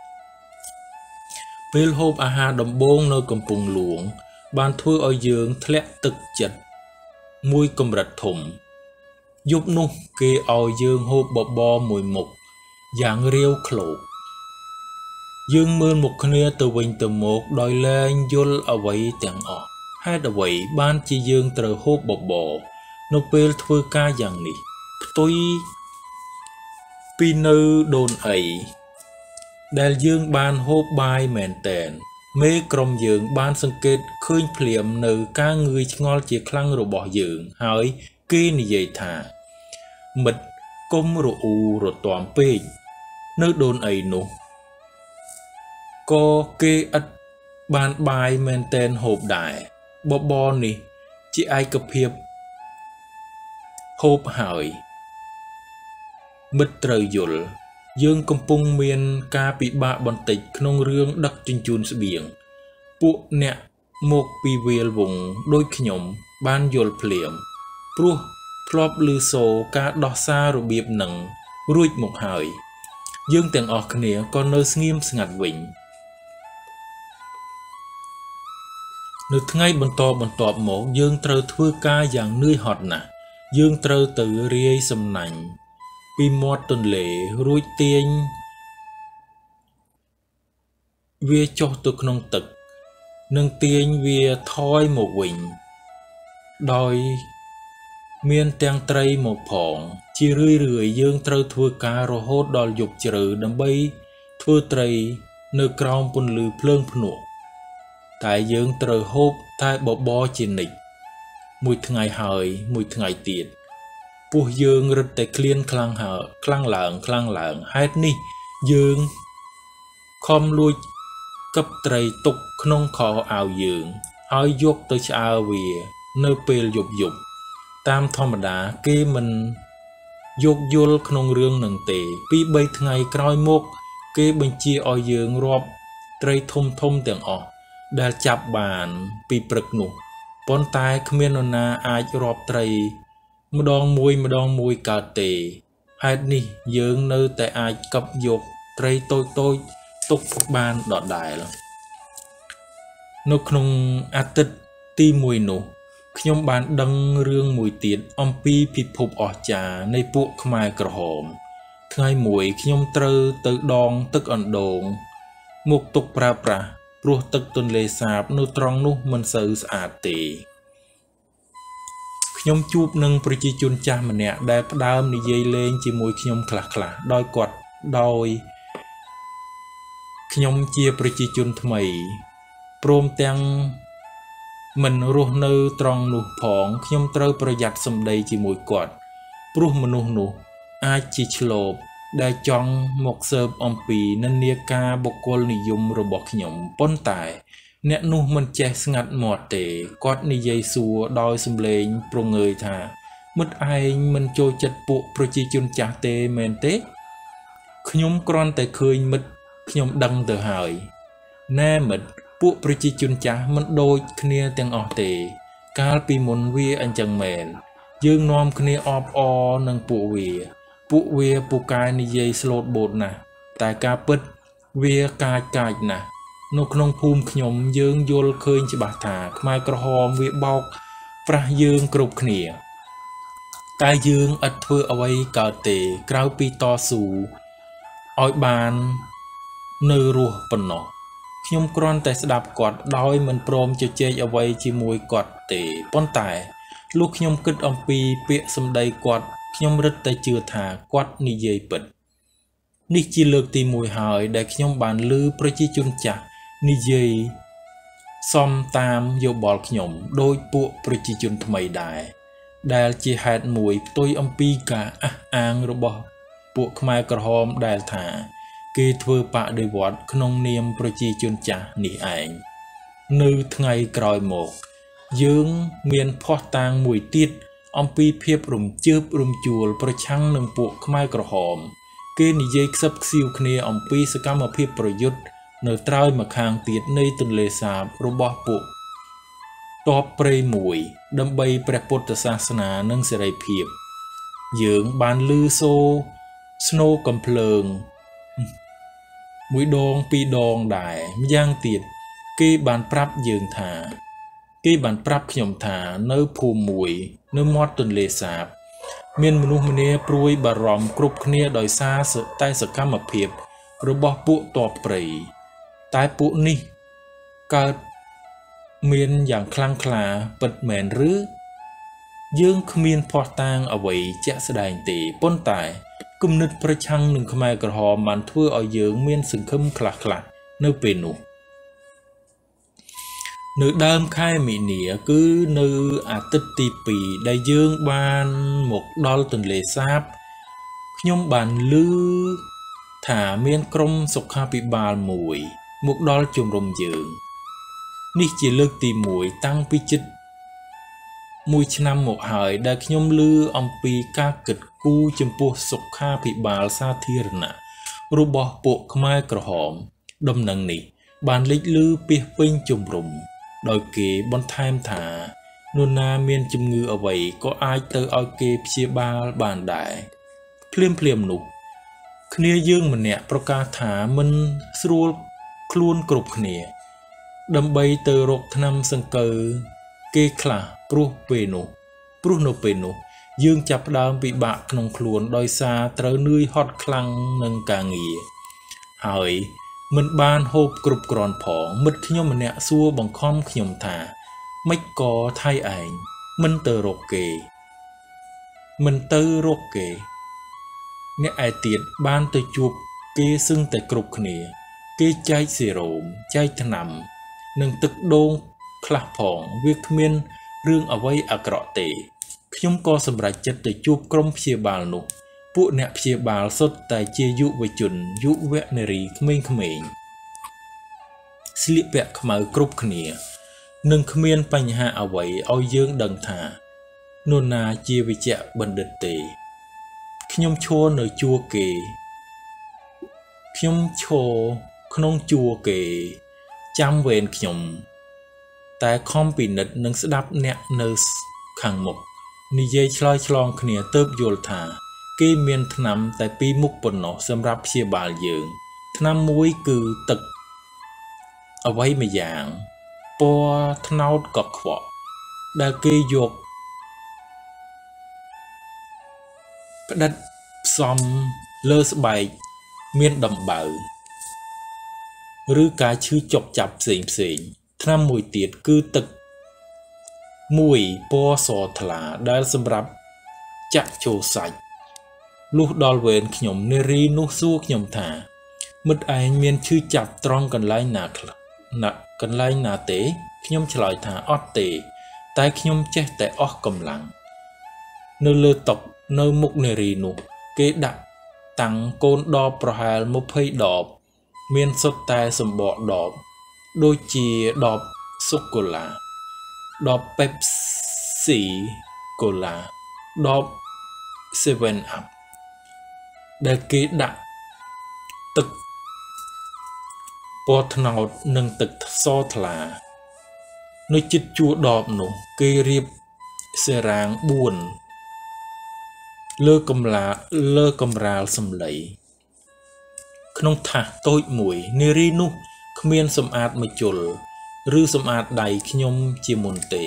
ពេលហូបអាហារដំបូងនៅកំពង់ហ្លួងបានធ្វើឲ្យយើងធ្លាក់ទឹកចិត្តមួយកម្រិតធំយប់នោះគេឲ្យយើងហូបបបរមួយមុខយ៉ាងរាវឃ្លោកយើងមើលមុខគ្នាទៅវិញទៅមកដោយលែងយល់អ្វីទាំងអស់ហេតុអ្វីបានជាយើងត្រូវហូបបបរនៅពេលធ្វើការយ៉ាងនេះផ្ទុយពីនៅដូនអីដែលយើងបានហូបបាយមែនតែនមេក្រុមយើងបានសង្កេតឃើញភ្លាមនៅការងឿយឆ្ងល់ជាខ្លាំងរបស់យើងហើយគេនិយាយថាមិត្តកុំរអ៊ូរទាំពេកនៅដូនអីនោះក៏គេឥតបានបាយមែនតែនហូបដែរបបរនេះជាឯកភាពហូបហើយមិត្តត្រូវយល់យើងកំពុងមានការពិបាកបន្តិចក្នុងរឿងដឹកជញ្ជូនស្បៀងពួកអ្នកមកពីវាលវងដូចខ្ញុំបានយល់ភ្លាមព្រោះធ្លាប់ឮសូរការដោះសាររបៀបនឹងរួចមកហើយយើងទាំងអស់គ្នាក៏នៅស្ងៀមស្ងាត់វិញនៅថ្ងៃបន្តបន្ទាប់មកយើងត្រូវធ្វើការយ៉ាងនឿយហត់ណាស់យើងត្រូវទៅរាយសំណាញ់ពីមាត់ទន្លេរួចទាញវាចុះទៅក្នុងទឹកនិងទាញវាថយមកវិញដោយមានទាំងត្រីមកផងជារឿយរឿយយើងត្រូវធ្វើការរហូតដល់យប់ជ្រៅដើម្បីធ្វើត្រីនៅក្រោមពន្លឺភ្លើងភ្នក់តែយើងត្រូវហូបតែបបរជានិច្ចមួយថ្ងៃហើយមួយថ្ងៃទៀតពោះយើងរឹតតែឃ្លានខ្លាំងហើខ្លាំងឡើងខ្លាំងឡើងហេតុនេះយើងខំលួចកឹបត្រីទុកក្នុងខោអាវយើងហើយយកទៅឆ្អើរវានៅពេលយប់យប់តាមធម្មតាគេមិនយកយល់ក្នុងរឿងនឹងទេពីរបីថ្ងៃក្រោយមកគេបញ្ជាឲ្យយើងរាប់ត្រីធំធំទាំងអស់ដែលចាប់បានពីព្រឹកនោះប៉ុន្តែគ្មាននរណាអាចរាប់ត្រីម្ដងមួយម្ដងមួយកើតទេហេតុនេះយើងនៅតែអាចកឹបយកត្រីតូចតូចទុកបានដដែលនៅក្នុងអាទិត្យទីមួយនោះខ្ញុំបានដឹងរឿងមួយទៀតអំពីពិភពអស្ចារ្យនៃពួកខ្មែរក្រហមថ្ងៃមួយខ្ញុំត្រូវទៅដងទឹកអណ្ដូងមកទុកប្រើប្រាស់ព្រោះទឹកទន្លេសាបនៅត្រង់នោះមិនសូវស្អាតទេខ្ញុំជួបនឹងប្រជាជនចាស់ម្នាក់ដែលផ្ដើមនិយាយលេងជាមួយខ្ញុំខ្លះៗដោយគាត់ដោយខ្ញុំជាប្រជាជនថ្មីព្រមទាំងមិនរស់នៅត្រង់នោះផងខ្ញុំត្រូវប្រយ័ត្នសម្ដីជាមួយគាត់ព្រោះមនុស្សនោះអាចជាឆ្លូបដែលចង់មកស៊ើបអំពីនិន្នាការបុគ្គលនិយមរបស់ខ្ញុំប៉ុន្តែអ្នកនោះមិនចេះស្ងាត់មាត់ទេគាត់និយាយសួរដោយសំឡេងប្រងើយថាមិត្តឯងមិនចូលចិត្តពួកប្រជាជនចាស់ទេមែនទេខ្ញុំគ្រាន់តែឃើញមិត្តខ្ញុំដឹងទៅហើយណែមិត្តពួកប្រជាជនចាស់មិនដូចគ្នាទាំងអស់ទេកាលពីមុនវាអញ្ចឹងមែនយើងនាំគ្នាអបអរនឹងពួកវាពួកវាពូកែនិយាយស្លូតបូតណាស់តែការពិតវាកាចកាចណាស់នៅក្នុងភូមិខ្ញុំយើងយល់ឃើញច្បាស់ថាខ្មែរក្រហមវាបោកប្រាស់យើងគ្រប់គ្នាតែយើងឥតធ្វើអ្វីកើតទេក្រៅពីតស៊ូឲ្យបាននៅរស់ប៉ុណ្ណោះខ្ញុំគ្រាន់តែស្ដាប់គាត់ដោយមិនព្រមជជែកអ្វីជាមួយគាត់ទេប៉ុន្តែលុះខ្ញុំគិតអំពីពាក្យសម្ដីគាត់ខ្ញុំរឹតតែជឿថាគាត់និយាយពិតនេះជាលើកទីមួយហើយដែលខ្ញុំបានឮប្រជាជនចាស់និយាយសមតាមយោបល់ខ្ញុំដោយពួកប្រជាជនថ្មីដែរដែលជាហេតុមួយផ្ទុយអំពីការអះអាងរបស់ពួកខ្មែរក្រហមដែលថាគេធ្វើបដិវត្តក្នុងនាមប្រជាជនចាស់នេះឯងនៅថ្ងៃក្រោយមកយើងមានភ័ស្តុតាងមួយទៀតអំពីភាពរំជើបរំជួលប្រឆាំងនឹងពួកខ្មែរក្រហមគេនិយាយខ្សឹបខ្សៀវគ្នាអំពីសកម្មភាពប្រយុទ្ធនៅត្រើយម្ខាងទៀតនៃទន្លេសាបរបស់ពួកតបព្រៃមួយដើម្បីព្រះពុទ្ធសាសនានិងសេរីភាពយើងបានឮសូរស្នូកំភ្លើងមួយដងពីរដងដែរម្យ៉ាងទៀតគេបានប្រាប់យើងថាគេបានប្រាប់ខ្ញុំថានៅភូមិមួយនៅមាត់ទន្លេសាបមានមនុស្សម្នាព្រួយបារម្ភគ្រប់គ្នាដោយសារតែសកម្មភាពរបស់ពួកតបព្រៃតែពួកនេះកើតមានយ៉ាងខ្លាំងក្លាពិតមែនឬយើងគ្មានភ័ស្តុតាងអ្វីជាក់ស្ដែងទេប៉ុន្តែគំនិតប្រឆាំងនឹងខ្មែរក្រហមបានធ្វើឲ្យយើងមានសង្ឃឹមខ្លះៗនៅពេលនោះនៅដើមខែមីនាគឺនៅអាទិត្យទីពីរដែលយើងបានមកដល់ទន្លេសាបខ្ញុំបានឮថាមានក្រុមសុខាភិបាលមួយមកដល់ជំរំយើងនេះជាលើកទីមួយតាំងពីជិតមួយឆ្នាំមកហើយដែលខ្ញុំឮអំពីការគិតគូរចំពោះសុខាភិបាលសាធារណៈរបស់ពួកខ្មែរក្រហមដំណឹងនេះបានលេចឮពាសពេញជំរំដោយគេបន្ថែមថានរណាមានជំងឺអ្វីក៏អាចទៅឲ្យគេព្យាបាលបានដែរភ្លាមភ្លាមនោះគ្នាយើងម្នាក់ប្រកាសថាមិនស្រួលខ្លួនគ្រប់គ្នាដើម្បីទៅរកថ្នាំសង្កូវគេខ្លះព្រោះពេលនោះព្រោះនៅពេលនោះយើងចាប់ផ្ដើមពិបាកក្នុងខ្លួនដោយសារត្រូវនឿយហត់ខ្លាំងនឹងការងារហើយមិនបានហូបគ្រប់គ្រាន់ផងមិត្តខ្ញុំម្នាក់សួរបង្ខំខ្ញុំថាម៉េចក៏ថៃឯងមិនទៅរកគេមិនទៅរកគេអ្នកឯទៀតបានទៅជួបគេសឹងតែគ្រប់គ្នាគេចែកសេរ៉ូមចែកថ្នាំនិងទឹកដូងខ្លះផងវាគ្មានរឿងអ្វីអាក្រក់ទេខ្ញុំក៏សម្រេចចិត្តទៅជួបក្រុមព្យាបាលនោះពួកអ្នកព្យាបាលសុទ្ធតែជាយុវជនយុវនារីក្មេងៗស្លៀកពាក់ខ្មៅគ្រប់គ្នានិងគ្មានបញ្ហាអ្វីឲ្យយើងដឹងថានរណាជាវិជ្ជបណ្ឌិតទេខ្ញុំឈរនៅជួរគេខ្ញុំឈរក្នុងជួរគេចាំវេនខ្ញុំតែខំពិនិត្យនិងស្ដាប់អ្នកនៅខាងមុខនិយាយឆ្លើយឆ្លងគ្នាទើបយល់ថាគេមានថ្នាំតែពីរមុខប៉ុណ្ណោះសម្រាប់ព្យាបាលយើងថ្នាំមួយគឺទឹកអ្វីម្យ៉ាងពណ៌ត្នោតកខ្វក់ដែលគេយកផ្ដិតផ្សំលើស្បែកមានដំបៅឬការឈឺចុកចាប់ផ្សេងផ្សេងថ្នាំមួយទៀតគឺទឹកមួយពណ៌សថ្លាដែលសម្រាប់ចាក់ចូលសាច់លុះដល់វេនខ្ញុំនារីនោះសួរខ្ញុំថាមិត្តឯងមានឈឺចាប់ត្រង់កន្លែងណាខ្លះណាកន្លែងណាទេខ្ញុំឆ្លើយថាអត់ទេតែខ្ញុំចេះតែអស់កម្លាំងនៅលើតុនៅមុខនារីនោះគេដាក់តាំងកូនដបប្រហែលម្ភៃដបមានសុទ្ធតែសម្បកដបដូចជាដបសូកូឡាដប Pepsi Cola ដប seven up ដែលគេដាក់ទឹកពណ៌ត្នោតនិងទឹកសថ្លានៅជិតជួរដបនោះគេរៀបសេរាងបួនលើកម្លាលើកម្រាលសំឡីក្នុងថាសតូចមួយនារីនោះគ្មានសម្អាតម្ជុលឬសម្អាតដៃខ្ញុំជាមុនទេ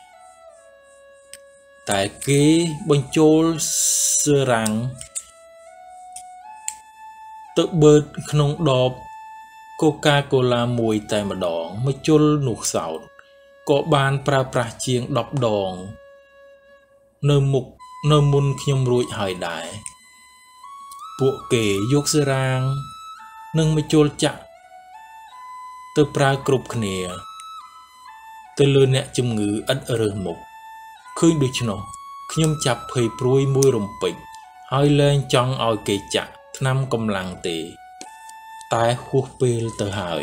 តែគេបញ្ចូលសេរាំងទៅបឺតក្នុងដបកូកាកូឡាមួយតែម្ដងម្ជុលនោះសោតក៏បានប្រើប្រាស់ជាងដប់ដងនៅមុខនៅមុនខ្ញុំរួចហើយដែរពួកគេយកសេរាងនិងម្ជុលចាក់ទៅប្រើគ្រប់គ្នាទៅលើអ្នកជំងឺឥតរើសមុខឃើញដូច្នោះខ្ញុំចាប់ភ័យព្រួយមួយរំពេចហើយលែងចង់ឲ្យគេចាក់ថ្នាំកម្លាំងទេតែហួសពេលទៅហើយ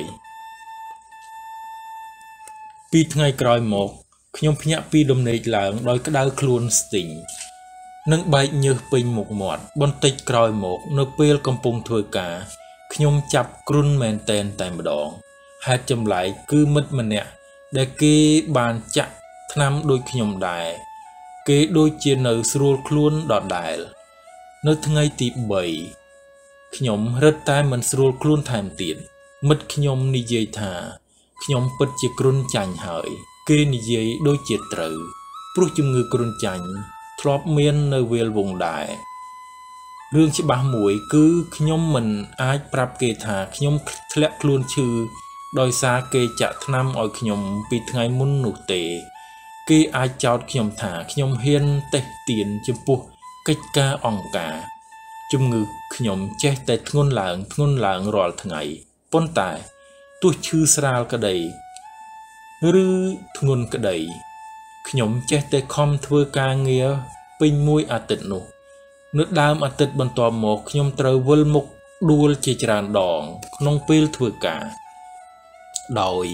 ពីថ្ងៃក្រោយមកខ្ញុំភ្ញាក់ពីដំណេកឡើងដោយក្តៅខ្លួនស្ទីងនិងបែកញើសពេញមុខមាត់បន្តិចក្រោយមកនៅពេលកំពុងធ្វើការខ្ញុំចាប់គ្រុនមែនតែនតែម្ដងហេតុចម្លែកគឺមិត្តម្នាក់ដែលគេបានចាក់ថ្នាំដូចខ្ញុំដែរគេដូចជានៅស្រួលខ្លួនដដែលនៅថ្ងៃទីបីខ្ញុំរឹតតែមិនស្រួលខ្លួនថែមទៀតមិត្តខ្ញុំនិយាយថាខ្ញុំពិតជាគ្រុនចាញ់ហើយគេនិយាយដូចជាត្រូវព្រោះជំងឺគ្រុនចាញ់ធ្លាប់មាននៅវាលវងដែររឿងច្បាស់មួយគឺខ្ញុំមិនអាចប្រាប់គេថាខ្ញុំធ្លាក់ខ្លួនឈឺដោយសារគេចាក់ថ្នាំឲ្យខ្ញុំពីថ្ងៃមុននោះទេគេអាចចោទខ្ញុំថាខ្ញុំហ៊ានតេះទៀនចំពោះកិច្ចការអង្គការជំងឺខ្ញុំចេះតែធ្ងន់ឡើងធ្ងន់ឡើងរាល់ថ្ងៃប៉ុន្តែទោះឈឺស្រាលក្តីឬធ្ងន់ក្តីខ្ញុំចេះតែខំធ្វើការងារពេញមួយអាទិត្យនោះនៅដើមអាទិត្យបន្ទាប់មកខ្ញុំត្រូវវិលមុខដួលជាច្រើនដងក្នុងពេលធ្វើការដោយ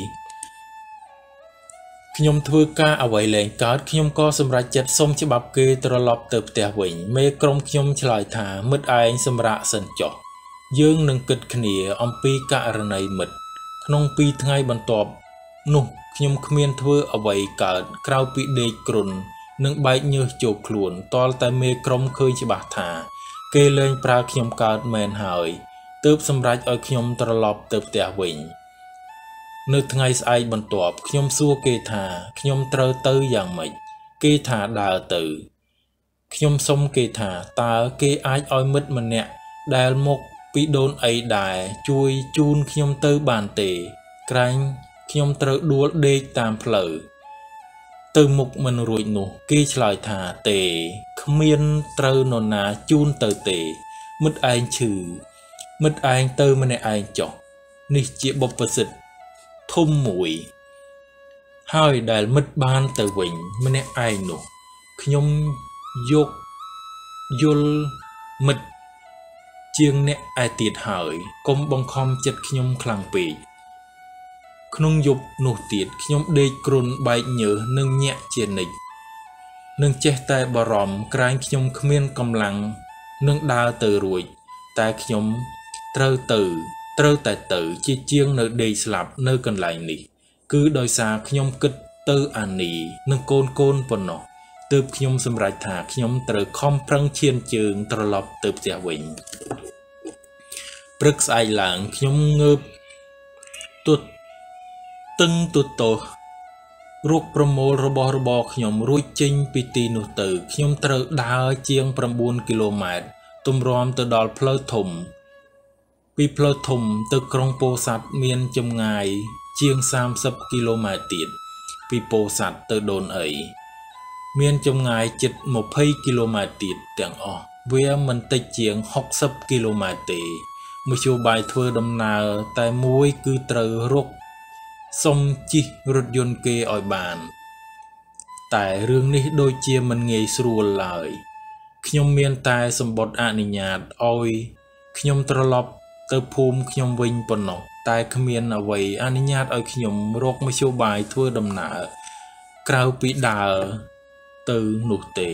ខ្ញុំធ្វើការអ្វីលែងកើតខ្ញុំក៏សម្រេចចិត្តសុំច្បាប់គេត្រឡប់ទៅផ្ទះវិញមេក្រុមខ្ញុំឆ្លើយថាមិត្តឯងសម្រាកសិនចុះយើងនឹងគិតគ្នាអំពីករណីមិត្តក្នុងពីរថ្ងៃបន្ទាប់នោះខ្ញុំគ្មានធ្វើអ្វីកើតក្រៅពីដេកគ្រុននិងបែកញើសជោគខ្លួនតលតែមេក្រុមឃើញច្បាស់ថាគេលែងប្រើខ្ញុំកើតមែនហើយទើបសម្រេចឲ្យខ្ញុំត្រឡប់ទៅផ្ទះវិញនៅថ្ងៃស្អែកបន្ទាប់ខ្ញុំសួរគេថាខ្ញុំត្រូវទៅយ៉ាងម៉េចគេថាដើរទៅខ្ញុំសុំគេថាតើគេអាចឲ្យមិត្តម្នាក់ដែលមកពីដូនអីដែរជួយជូនខ្ញុំទៅបានទេក្រែងខ្ញុំត្រូវដួលដេកតាមផ្លូវទៅមុខមិនរួចនោះគេឆ្លើយថាទេគ្មានត្រូវនរណាជូនទៅទេមិត្តឯងឈឺមិត្តឯងទៅម្នាក់ឯងចុះនេះជាបុព្វសិទ្ធិធំមួយហើយដែលមិត្តបានទៅវិញម្នាក់ឯងនោះខ្ញុំយកយល់មិត្តជាងអ្នកឯទៀតហើយកុំបង្ខំចិត្តខ្ញុំខ្លាំងពេកក្នុងយប់នោះទៀតខ្ញុំដេកគ្រុនបែកញើសនិងញាក់ជានិច្ចនឹងចេះតែបារម្ភក្រែងខ្ញុំគ្មានកម្លាំងនឹងដើរទៅរួចតែខ្ញុំត្រូវទៅត្រូវតែទៅជាជាងនៅដេកស្លាប់នៅកន្លែងនេះគឺដោយសារខ្ញុំគិតទៅអានីនិងកូនកូនប៉ុណ្ណោះទើបខ្ញុំសម្រេចថាខ្ញុំត្រូវខំប្រឹងឈានជើងត្រឡប់ទៅផ្ទះវិញព្រឹកស្អែកឡើងខ្ញុំងើបទុតតឹងទុតោរកប្រមូលរបស់របរខ្ញុំរួចចេញពីទីនោះទៅខ្ញុំត្រូវដើរជាង៩គីឡូម៉ែត្រទម្រាំទៅដល់ផ្លូវធំពីផ្លូវធំទៅក្រុងពោធិ៍សាត់មានចម្ងាយជាងសាមសិបគីឡូម៉ែត្រទៀតពីពោធិ៍សាត់ទៅដូនអីមានចម្ងាយជិត២០គីឡូម៉ែត្រទៀតទាំងអស់វាមិនតិចជាងហុកសិបគីឡូម៉ែត្រទេមធ្យោបាយធ្វើដំណើរតែមួយគឺត្រូវរកសុំជិះរថយន្តគេឲ្យបានតែរឿងនេះដូចជាមិនងាយស្រួលឡើយខ្ញុំមានតែសម្បត្តិអនុញ្ញាតឲ្យខ្ញុំត្រឡប់ទៅភូមិខ្ញុំវិញប៉ុណ្ណោះតែគ្មានអ្វីអនុញ្ញាតឲ្យខ្ញុំរកមធ្យោបាយធ្វើដំណើរក្រៅពីដើរទៅនោះទេ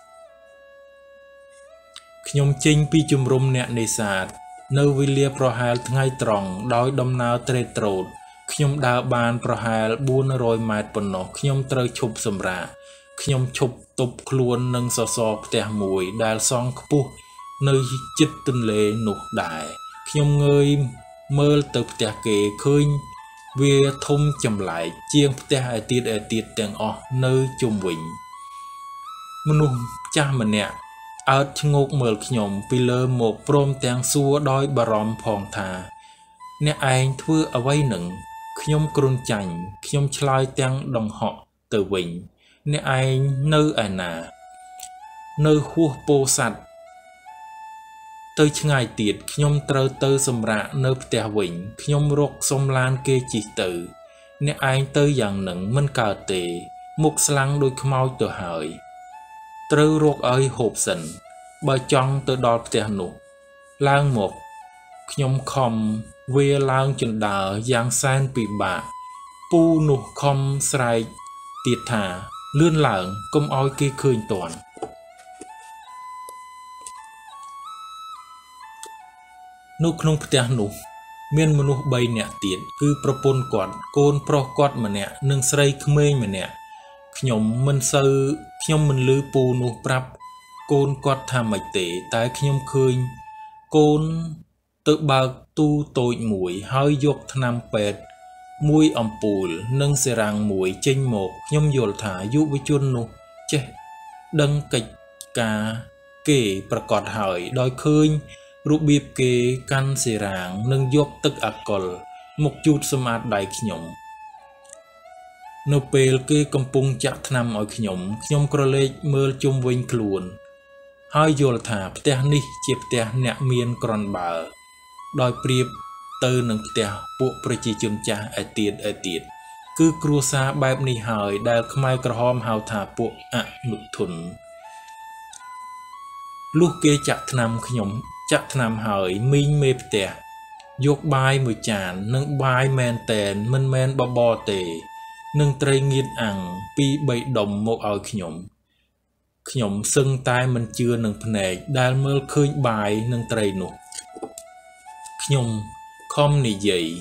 ខ្ញុំចេញពីជំរំអ្នកនេសាទនៅវេលាប្រហែលថ្ងៃត្រង់ដោយដំណើរត្រេតត្រោតខ្ញុំដើរបានប្រហែលបួនរយម៉ែត្រប៉ុណ្ណោះខ្ញុំត្រូវឈប់សម្រាកខ្ញុំឈប់ទប់ខ្លួននឹងសសរផ្ទះមួយដែលសង់ខ្ពស់នៅជិតទន្លេនោះដែរខ្ញុំងើយមើលទៅផ្ទះគេឃើញវាធំចម្លែកជាងផ្ទះឯទៀតឯទៀតទាំងអស់នៅជុំវិញមនុស្សចាស់ម្នាក់អើតឈ្ងោកមើលខ្ញុំពីលើមកព្រមទាំងសួរដោយបារម្ភផងថាអ្នកឯងធ្វើអ្វីនឹងខ្ញុំគ្រុនចាញ់ខ្ញុំឆ្លើយទាំងដង្ហក់ទៅវិញអ្នកឯងនៅឯណានៅហួសពោធិ៍សាត់ទៅឆ្ងាយទៀតខ្ញុំត្រូវទៅសម្រាកនៅផ្ទះវិញខ្ញុំរកសុំឡានគេជិះទៅអ្នកឯងទៅយ៉ាងនឹងមិនកើតទេមុខស្លាំងដូចខ្មោចទៅហើយត្រូវរកឲ្យហូបសិនបើចង់ទៅដល់ផ្ទះនោះឡើងមកខ្ញុំខំ về lang chân đào giang san bị bạ pu nụ không sài tiệt thả lươn lạng công oi kê khơi toàn nụ không thể nụ miền mนุษย์ใบเนี่ยตีนคือประปนก่อนโกนเพราะกอดมันเนี่ยนึ่งใส่ขมิ้นมันเนี่ยขยมมันซื้อขยมมันลือปูนุปรับโกนกอดทำไม่เตะแต่ขยมเคยโกนtự bạc tu tội mũi hơi dục tham pet mũi ẩm pùl nâng xe răng mũi trên một nhom dồn thả dụ với chuôn nụ che đăng kịch cả kểประกอบhỏi đòi khơiรูปบีบเกกันเสียงนึ่งยกตึกอักกลมุกจูดสมาร์ทได้ขยมโนเปลเกกำปุงจะทำเอาขยมขยมกระเลกเมื่อจุ่มวิ่งขลุ่นให้โยลถาพเตนิเจ็บเตะเนเมียนกรอนบ่าโดยเปรียบเตอหนึ่งเตะปุประจิจุนจ่าไอเตียดไอเตียดคือกรัวซาแบบนี้หายได้ขมายกระหอมหาวถาปุอะนุทุนลูกเกจะทำขยมจะทำหายมิงเมปเตะยกบายมือจานนึ่งบายแมนแตนมันแมนบอบอเตนึ่งเตรงงิดอ่างปีใบดมโมเอาขยมขยมซึ่งตายมันเจือหนึ่งแผนกได้เมื่อคืนบายหนึ่งเตรนุขยมคอมนิยัย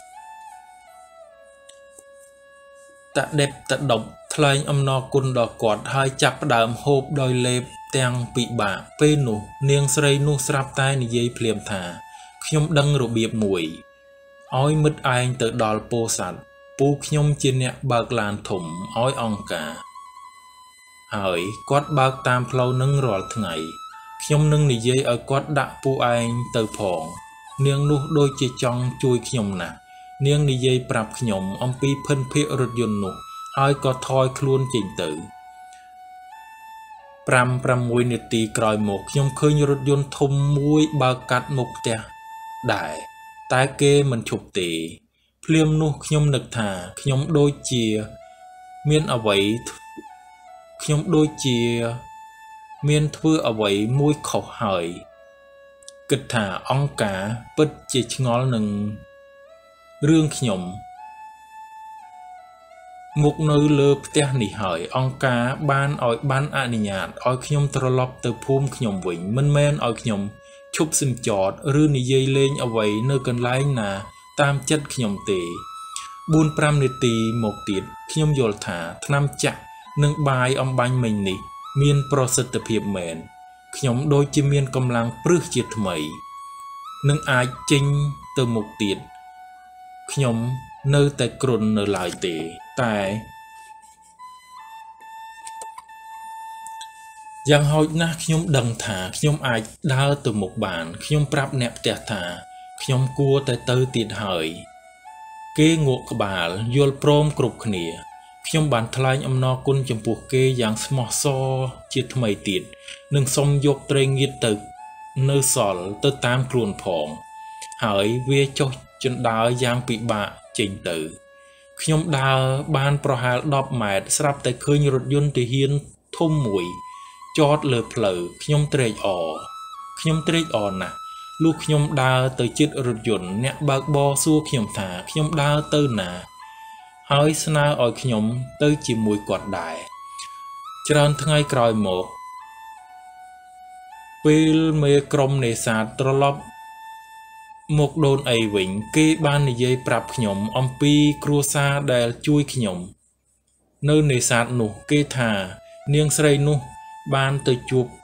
ตะเด็บตะดบทลายอำนอกุลดอกกอดให้จับดามโฮบโดยเล็บแตงปีบะเปนุเนียงสไรนุสรับตายนิยัยเพลียมถาขยมดังระเบียบมวยอ้อยมืดไอเตอดอลโปสัตปูขยมจินเนี่ยบากลานถมอ้อยองกาหายกอดบากตามเพลานึ่งรอดไงขยมนึ่งนิยัยเอากอดดะปูไอเตอผองเนียงนุโดยเจจองจุยขยมนะเนียงนิยัยปรับขยมอมปีเพิ่นเพรถยนต์นุหายก็ทอยคล้วนจิงตือปรำประมวยนิตีกรอยหมกยมเคยรถยนต์ทมมวยบากัดหมกเตะได้ตายเกมันฉุบตีเพลียมนุขยมนึกถาขยมโดยเจียเมียนเอาไว้ขยมโดยเจียเมียนเพื่อเอาไว้มวยเขาหายกึศถาองกาเปิดจิตงอหนึ่งเรื่องขยมมุกnơiเลือบเตะหนีหายองกาบ้านอ้อยบ้านอนิญาตอ้อยขยมตรลบเตอภูมิขยมวิ่งมันแม่นอ้อยขยมชุบสิมจอดหรือนิยัยเล่งเอาไว้เนื้อกันไล่นาตามจัดขยมเตบุญปรำนิตีหมกติดขยมโยลถาทนำจักนึ่งบายอมบังมิงนิเมียนโปรสตเพียบแมนขยมโดยจิเมียนกำลังปลื้มจิตใหม่นึ่งอายจริงเตอหมกติดขยมเนื้อแต่กรุนเนื้อลายเตแต่ยังหอยนะขยมดังถาขยมอายดาวตัวหมกบานขยมปรับแนบเตะถาขยมกลัวแต่เตอติดหายเกงกบาลโยลโปรมกรุบขเนียขยมบานทลายอำนอกุลจมปูเกอย่างสมอซอจิตไม่ติดหนึ่งสมยกเตรงยิดตึกเนื้อสอลเตอตามกลุ่นผองหายเวจจนดาวยางปีบะเจงตือขยมดาวบานประหารดอบแมดสลับแต่เคยรถยนต์ที่เฮียนทุ่มมวยจอดเลือเพลอขยมเตรจอ่อขยมเตรจอ่อนนะลูกขยมดาวเตยจิตรถยนต์เนี่ยบากบอสู้ขยมถาขยมดาวเตอหนาหายสนาอ่อยขยมเตยจีมวยกอดได้จรันทั้งไงกรอยหมกเปลเมกรมในศาสตร์ตรลบหมกโดนไอวิ่งเกบ้านในยัยปรับขยมอมปีครัวซาเดลช่วยขยมเนินในศาสตร์หนุเกธาเนียงไสรนุบ้านเตยจูบ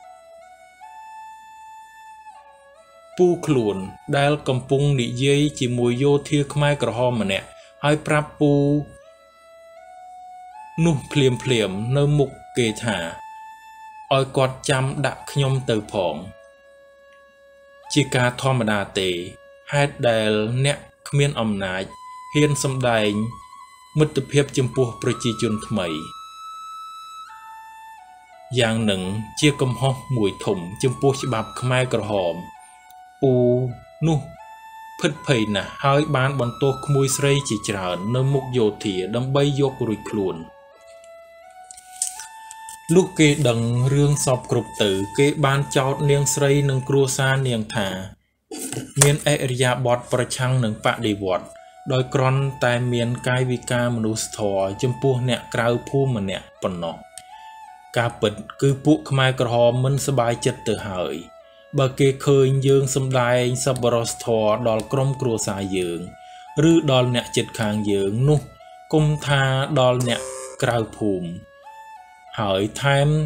ปูขลุ่นเดลกำปุงนิยัยจีมวยโยเทียขมายกระหอมมันเนี่ยให้ปรับปูนุเพลียมเพลียมเนินมุกเกธาออยกอดจำดักขยมเตยผองจิกาธรรมดาเตให้เดลเนี่ยเมียนอำนาจเฮียนสำได้มิตรเพียบจมพูประจีจุนทำไมอย่างหนึ่งเจียกำหอกมวยถมจมพูฉบับขมายกระหอมปูนุพิดเพยนะให้บ้านบนโต๊ะขมวยใส่จีจราเนื้อมุกโยธีดำใบยกรุยคลุนลูกเกดังเรื่องสอบกรุบตือเกบ้านจอดเนียงใส่หนึ่งครัวซาเนียงถาមានអរិយាបថប្រឆាំងនឹងបដិវត្តន៍ដោយគ្រាន់តែមានកាយវិការមនុស្សធម៌ចំពោះអ្នកក្រៅភូមិម្នាក់ប៉ុណ្ណោះការពិតគឺពួកខ្មែរក្រហមមិនសប្បាយចិត្តទៅហើយបើគេឃើញយើងសម្ដែងសប្បុរសធម៌ដល់ក្រុមគ្រួសារយើងឬដល់អ្នកជិតខាងយើងនោះគុំថាដល់អ្នកក្រៅភូមិហើយថែម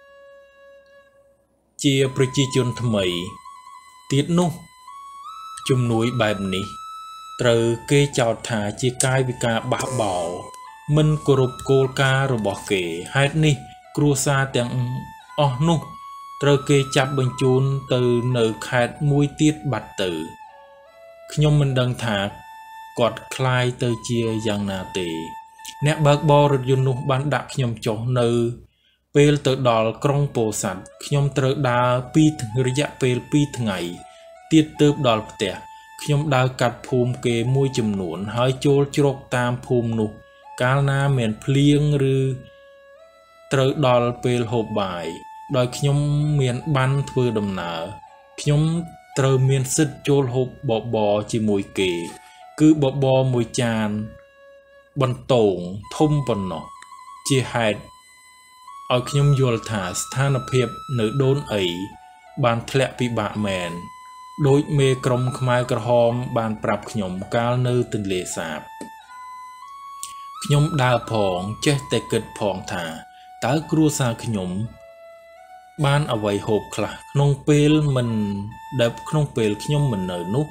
ជាប្រជាជនថ្មីទៀតនោះជំនួយបែបនេះត្រូវគេចោទថាជាកាយវិការបះបោរមិនគោរពគោលការណ៍របស់គេហេតុនេះគ្រួសារទាំងអស់នោះត្រូវគេចាប់បញ្ជូនទៅនៅខេត្តមួយទៀតបាត់ទៅខ្ញុំមិនដឹងថាគាត់คล้ายទៅជាយ៉ាងណាទេអ្នកបើកបររថយន្តនោះបានដាក់ខ្ញុំចុះនៅពេលទៅដល់ក្រុងពោធិ៍សាត់ខ្ញុំត្រូវដើរពីរយៈពេលពីរថ្ងៃទៀតទើបដល់ផ្ទះខ្ញុំដើរកាត់ភូមិគេមួយចំនួនហើយចូលជ្រកតាមភូមិនោះកាលណាមានភ្លៀងឬត្រូវដល់ពេលហូបបាយដោយខ្ញុំមានបានធ្វើដំណើរខ្ញុំត្រូវមានសិទ្ធិចូលហូបបបរជាមួយគេគឺបបរមួយចានបន្ទងធំប៉ុណ្ណោះជាហេតុឲ្យខ្ញុំយល់ថាស្ថានភាពនៅដូនអីបានធ្លាក់ពិបាកមែនដោយមេក្រុមខ្មែរក្រហមបានប្រាប់ខ្ញុំកាលនៅទន្លេសាបខ្ញុំដើរផងចេះតែគិតផងថាតើគ្រួសារខ្ញុំបានអ្វីហូបខ្លះក្នុងពេលមិនដែលក្នុងពេលខ្ញុំមិននៅនោះ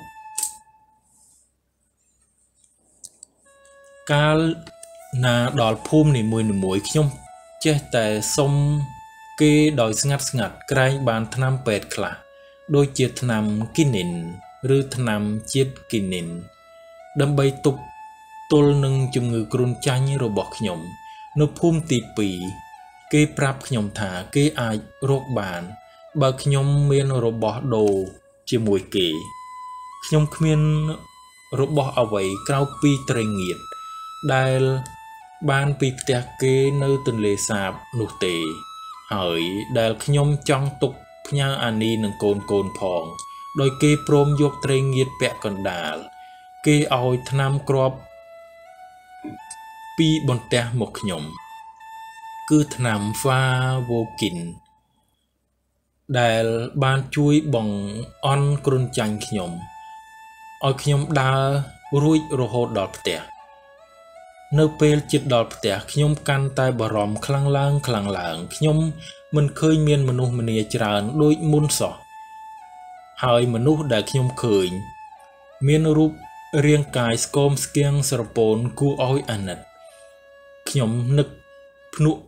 កាលណាដល់ភូមិនីមួយៗខ្ញុំចេះតែសុំគេដោយស្ងាត់ស្ងាត់ក្រែងបានថ្នាំពេទ្យខ្លះដូចជាថ្នាំគីនីនឬថ្នាំជាតិគីនីនដើម្បីទប់ទល់នឹងជំងឺគ្រុនចាញ់របស់ខ្ញុំនៅភូមិទីពីរគេប្រាប់ខ្ញុំថាគេអាចរកបានបើខ្ញុំមានរបស់ដូរជាមួយគេខ្ញុំគ្មានរបស់អ្វីក្រៅពីត្រីងៀតដែលបានពីផ្ទះគេនៅទន្លេសាបនោះទេហើយដែលខ្ញុំចង់ទុកផ្ញើអានីនឹងកូនកូនផងដោយគេព្រមយកត្រីងៀតពាក់កណ្ដាលគេឲ្យថ្នាំគ្រាប់ពីបន្ទះមកខ្ញុំគឺថ្នាំ Favokin ដែលបានជួយបង្អន់គ្រុនចាញ់ខ្ញុំឲ្យខ្ញុំដើររួចរហូតដល់ផ្ទះនៅពេលជិតដល់ផ្ទះខ្ញុំកាន់តែបារម្ភខ្លាំងឡើងខ្លាំងឡើងខ្ញុំមិនឃើញមានមនុស្សម្នាច្រើនដូចមុនសោះហើយមនុស្សដែលខ្ញុំឃើញមានរូបរាងកាយស្គមស្គៀងស្រពោនគួរឲ្យអាណិតខ្ញុំនឹកភ្នក់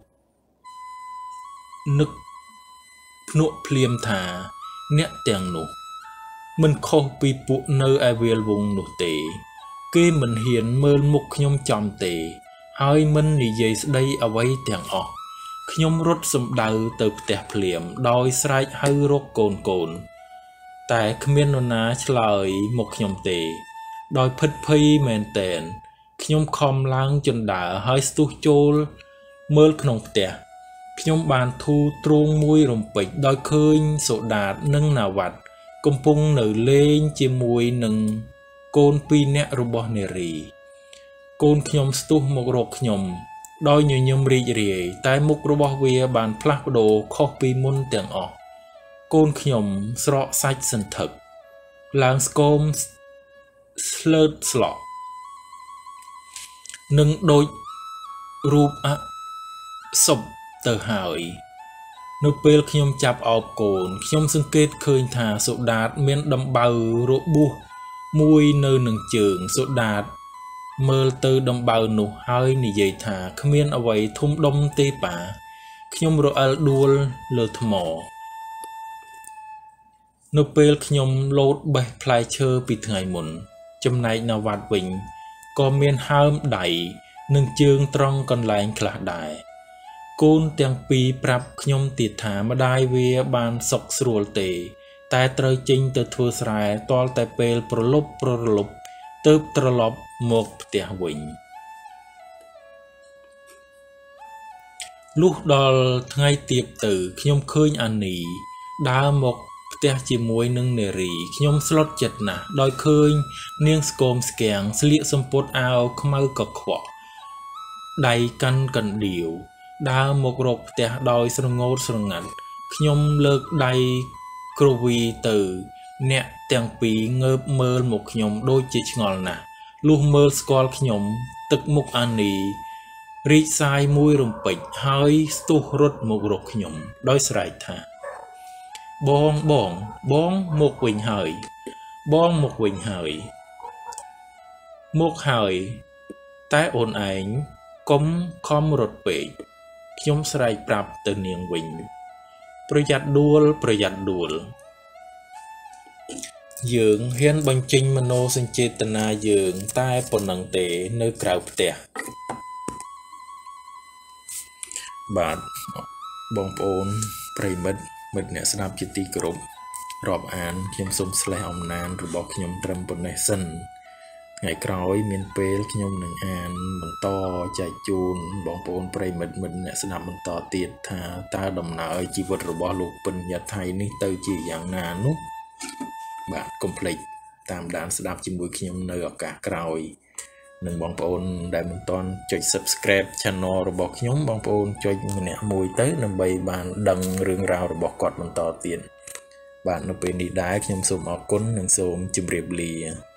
នឹកភ្នក់ភ្លាមថាអ្នកទាំងនោះមិនខុសពីពួកនៅឯវាលវងនោះទេគេមិនហ៊ានមើលមុខខ្ញុំចំទេហើយមិននិយាយស្ដីអ្វីទាំងអស់ខ្ញុំរត់សំដៅទៅផ្ទះភ្លាមដោយស្រែកហៅរកកូនកូនតែគ្មាននរណាឆ្លើយមកខ្ញុំទេដោយភិតភ័យមែនតែនខ្ញុំខំឡើងជណ្ដើរហើយស្ទុះចូលមើលក្នុងផ្ទះខ្ញុំបានធូរទ្រូងមួយរំពេចដោយឃើញសូដាតនិងណាវ៉ាត់កំពុងនៅលេងជាមួយនឹងកូនពីរនាក់របស់នារីកូនខ្ញុំស្ទុះមករកខ្ញុំដោយញញឹមរីករាយតែមុខរបស់វាបានផ្លាស់ប្ដូរខុសពីមុនទាំងអស់កូនខ្ញុំស្រកសាច់សន្ធឹកឡើងស្គមស្លើតស្លក់នឹងដូចរូបអសុបទៅហើយនៅពេលខ្ញុំចាប់អោបកូនខ្ញុំសង្កេតឃើញថាសូដាតមានដំបៅរបួសមួយនៅនឹងជើងសូដាតមើលទៅដំបៅនោះហើយនិយាយថាគ្មានអ្វីធំដុំទេប៉ាខ្ញុំរអិលដួលលើថ្មនៅពេលខ្ញុំលោតបេះផ្លែឈើពីថ្ងៃមុនចំណែកណាវ៉ាត់វិញក៏មានហើមដៃនិងជើងត្រង់កន្លែងខ្លះដែរកូនទាំងពីរប្រាប់ខ្ញុំទៀតថាម្ដាយវាបានសុខស្រួលទេតែត្រូវចេញទៅធ្វើស្រែទាល់តែពេលប្រលប់ប្រលប់ទើបត្រឡប់មកផ្ទះវិញលុះដល់ថ្ងៃទៀបទៅខ្ញុំឃើញអានីដើរមកផ្ទទះជាមួយនឹងនារីខ្ញុំស្លុតចិត្តណាស់ដោយឃើញនាងស្គមស្គាំងស្លៀកសំពត់អាវខ្មៅកខ្វក់ដៃកាន់កណ្ដៀវដើរមករកផ្ទះដោយស្រងោតស្រងាត់ខ្ញុំលើកដៃគ្រវីទៅអ្នកទាំងពីរងើបមើលមកខ្ញុំដូចជាឆ្ងល់ណាស់លុះមើលស្គាល់ខ្ញុំទឹកមុខអានីរីកសាយមួយរំពេចហើយស្ទុះរត់មករកខ្ញុំដោយស្រែកថាបងបងបងមកវិញហើយបងមកវិញហើយមកហើយតែអូនឯងកុំខំរត់ពេកខ្ញុំស្រែកប្រាប់ទៅនាងវិញប្រយ័ត្នដួលប្រយ័ត្នដួលយើងហ៊ានបញ្ចេញមโนសញ្ចេតនាយើងតែប៉ុណ្ណឹងទេនៅក្រៅផ្ទះបាទបងប្អូនប្រិមិត្តមិត្តអ្នកស្ដាប់ជាទីគោរពរាប់អានខ្ញុំសូមស្លេះអំណានរបស់ខ្ញុំត្រឹមប៉ុណ្ណេះសិនថ្ងៃក្រោយមានពេលខ្ញុំនឹងអានបន្តចែកជូនបងប្អូនប្រិមិត្តមិត្តអ្នកស្ដាប់បន្តទៀតថាតើដំណើរជីវិតរបស់លោកពិនយ៉ាថៃនេះទៅជាយ៉ាងណានោះបាទកុំភ្លេចតាមដានស្ដាប់ជាមួយខ្ញុំនៅឱកាសក្រោយនិងបងប្អូនដែលមិនទាន់ចុច Subscribe Channel របស់ខ្ញុំបងប្អូនចុចម្នាក់មួយទៅដើម្បីបានដឹងរឿងរ៉ាវរបស់គាត់បន្តទៀតបាទនៅពេលនេះដែរខ្ញុំសូមអរគុណនិងសូមជម្រាបលា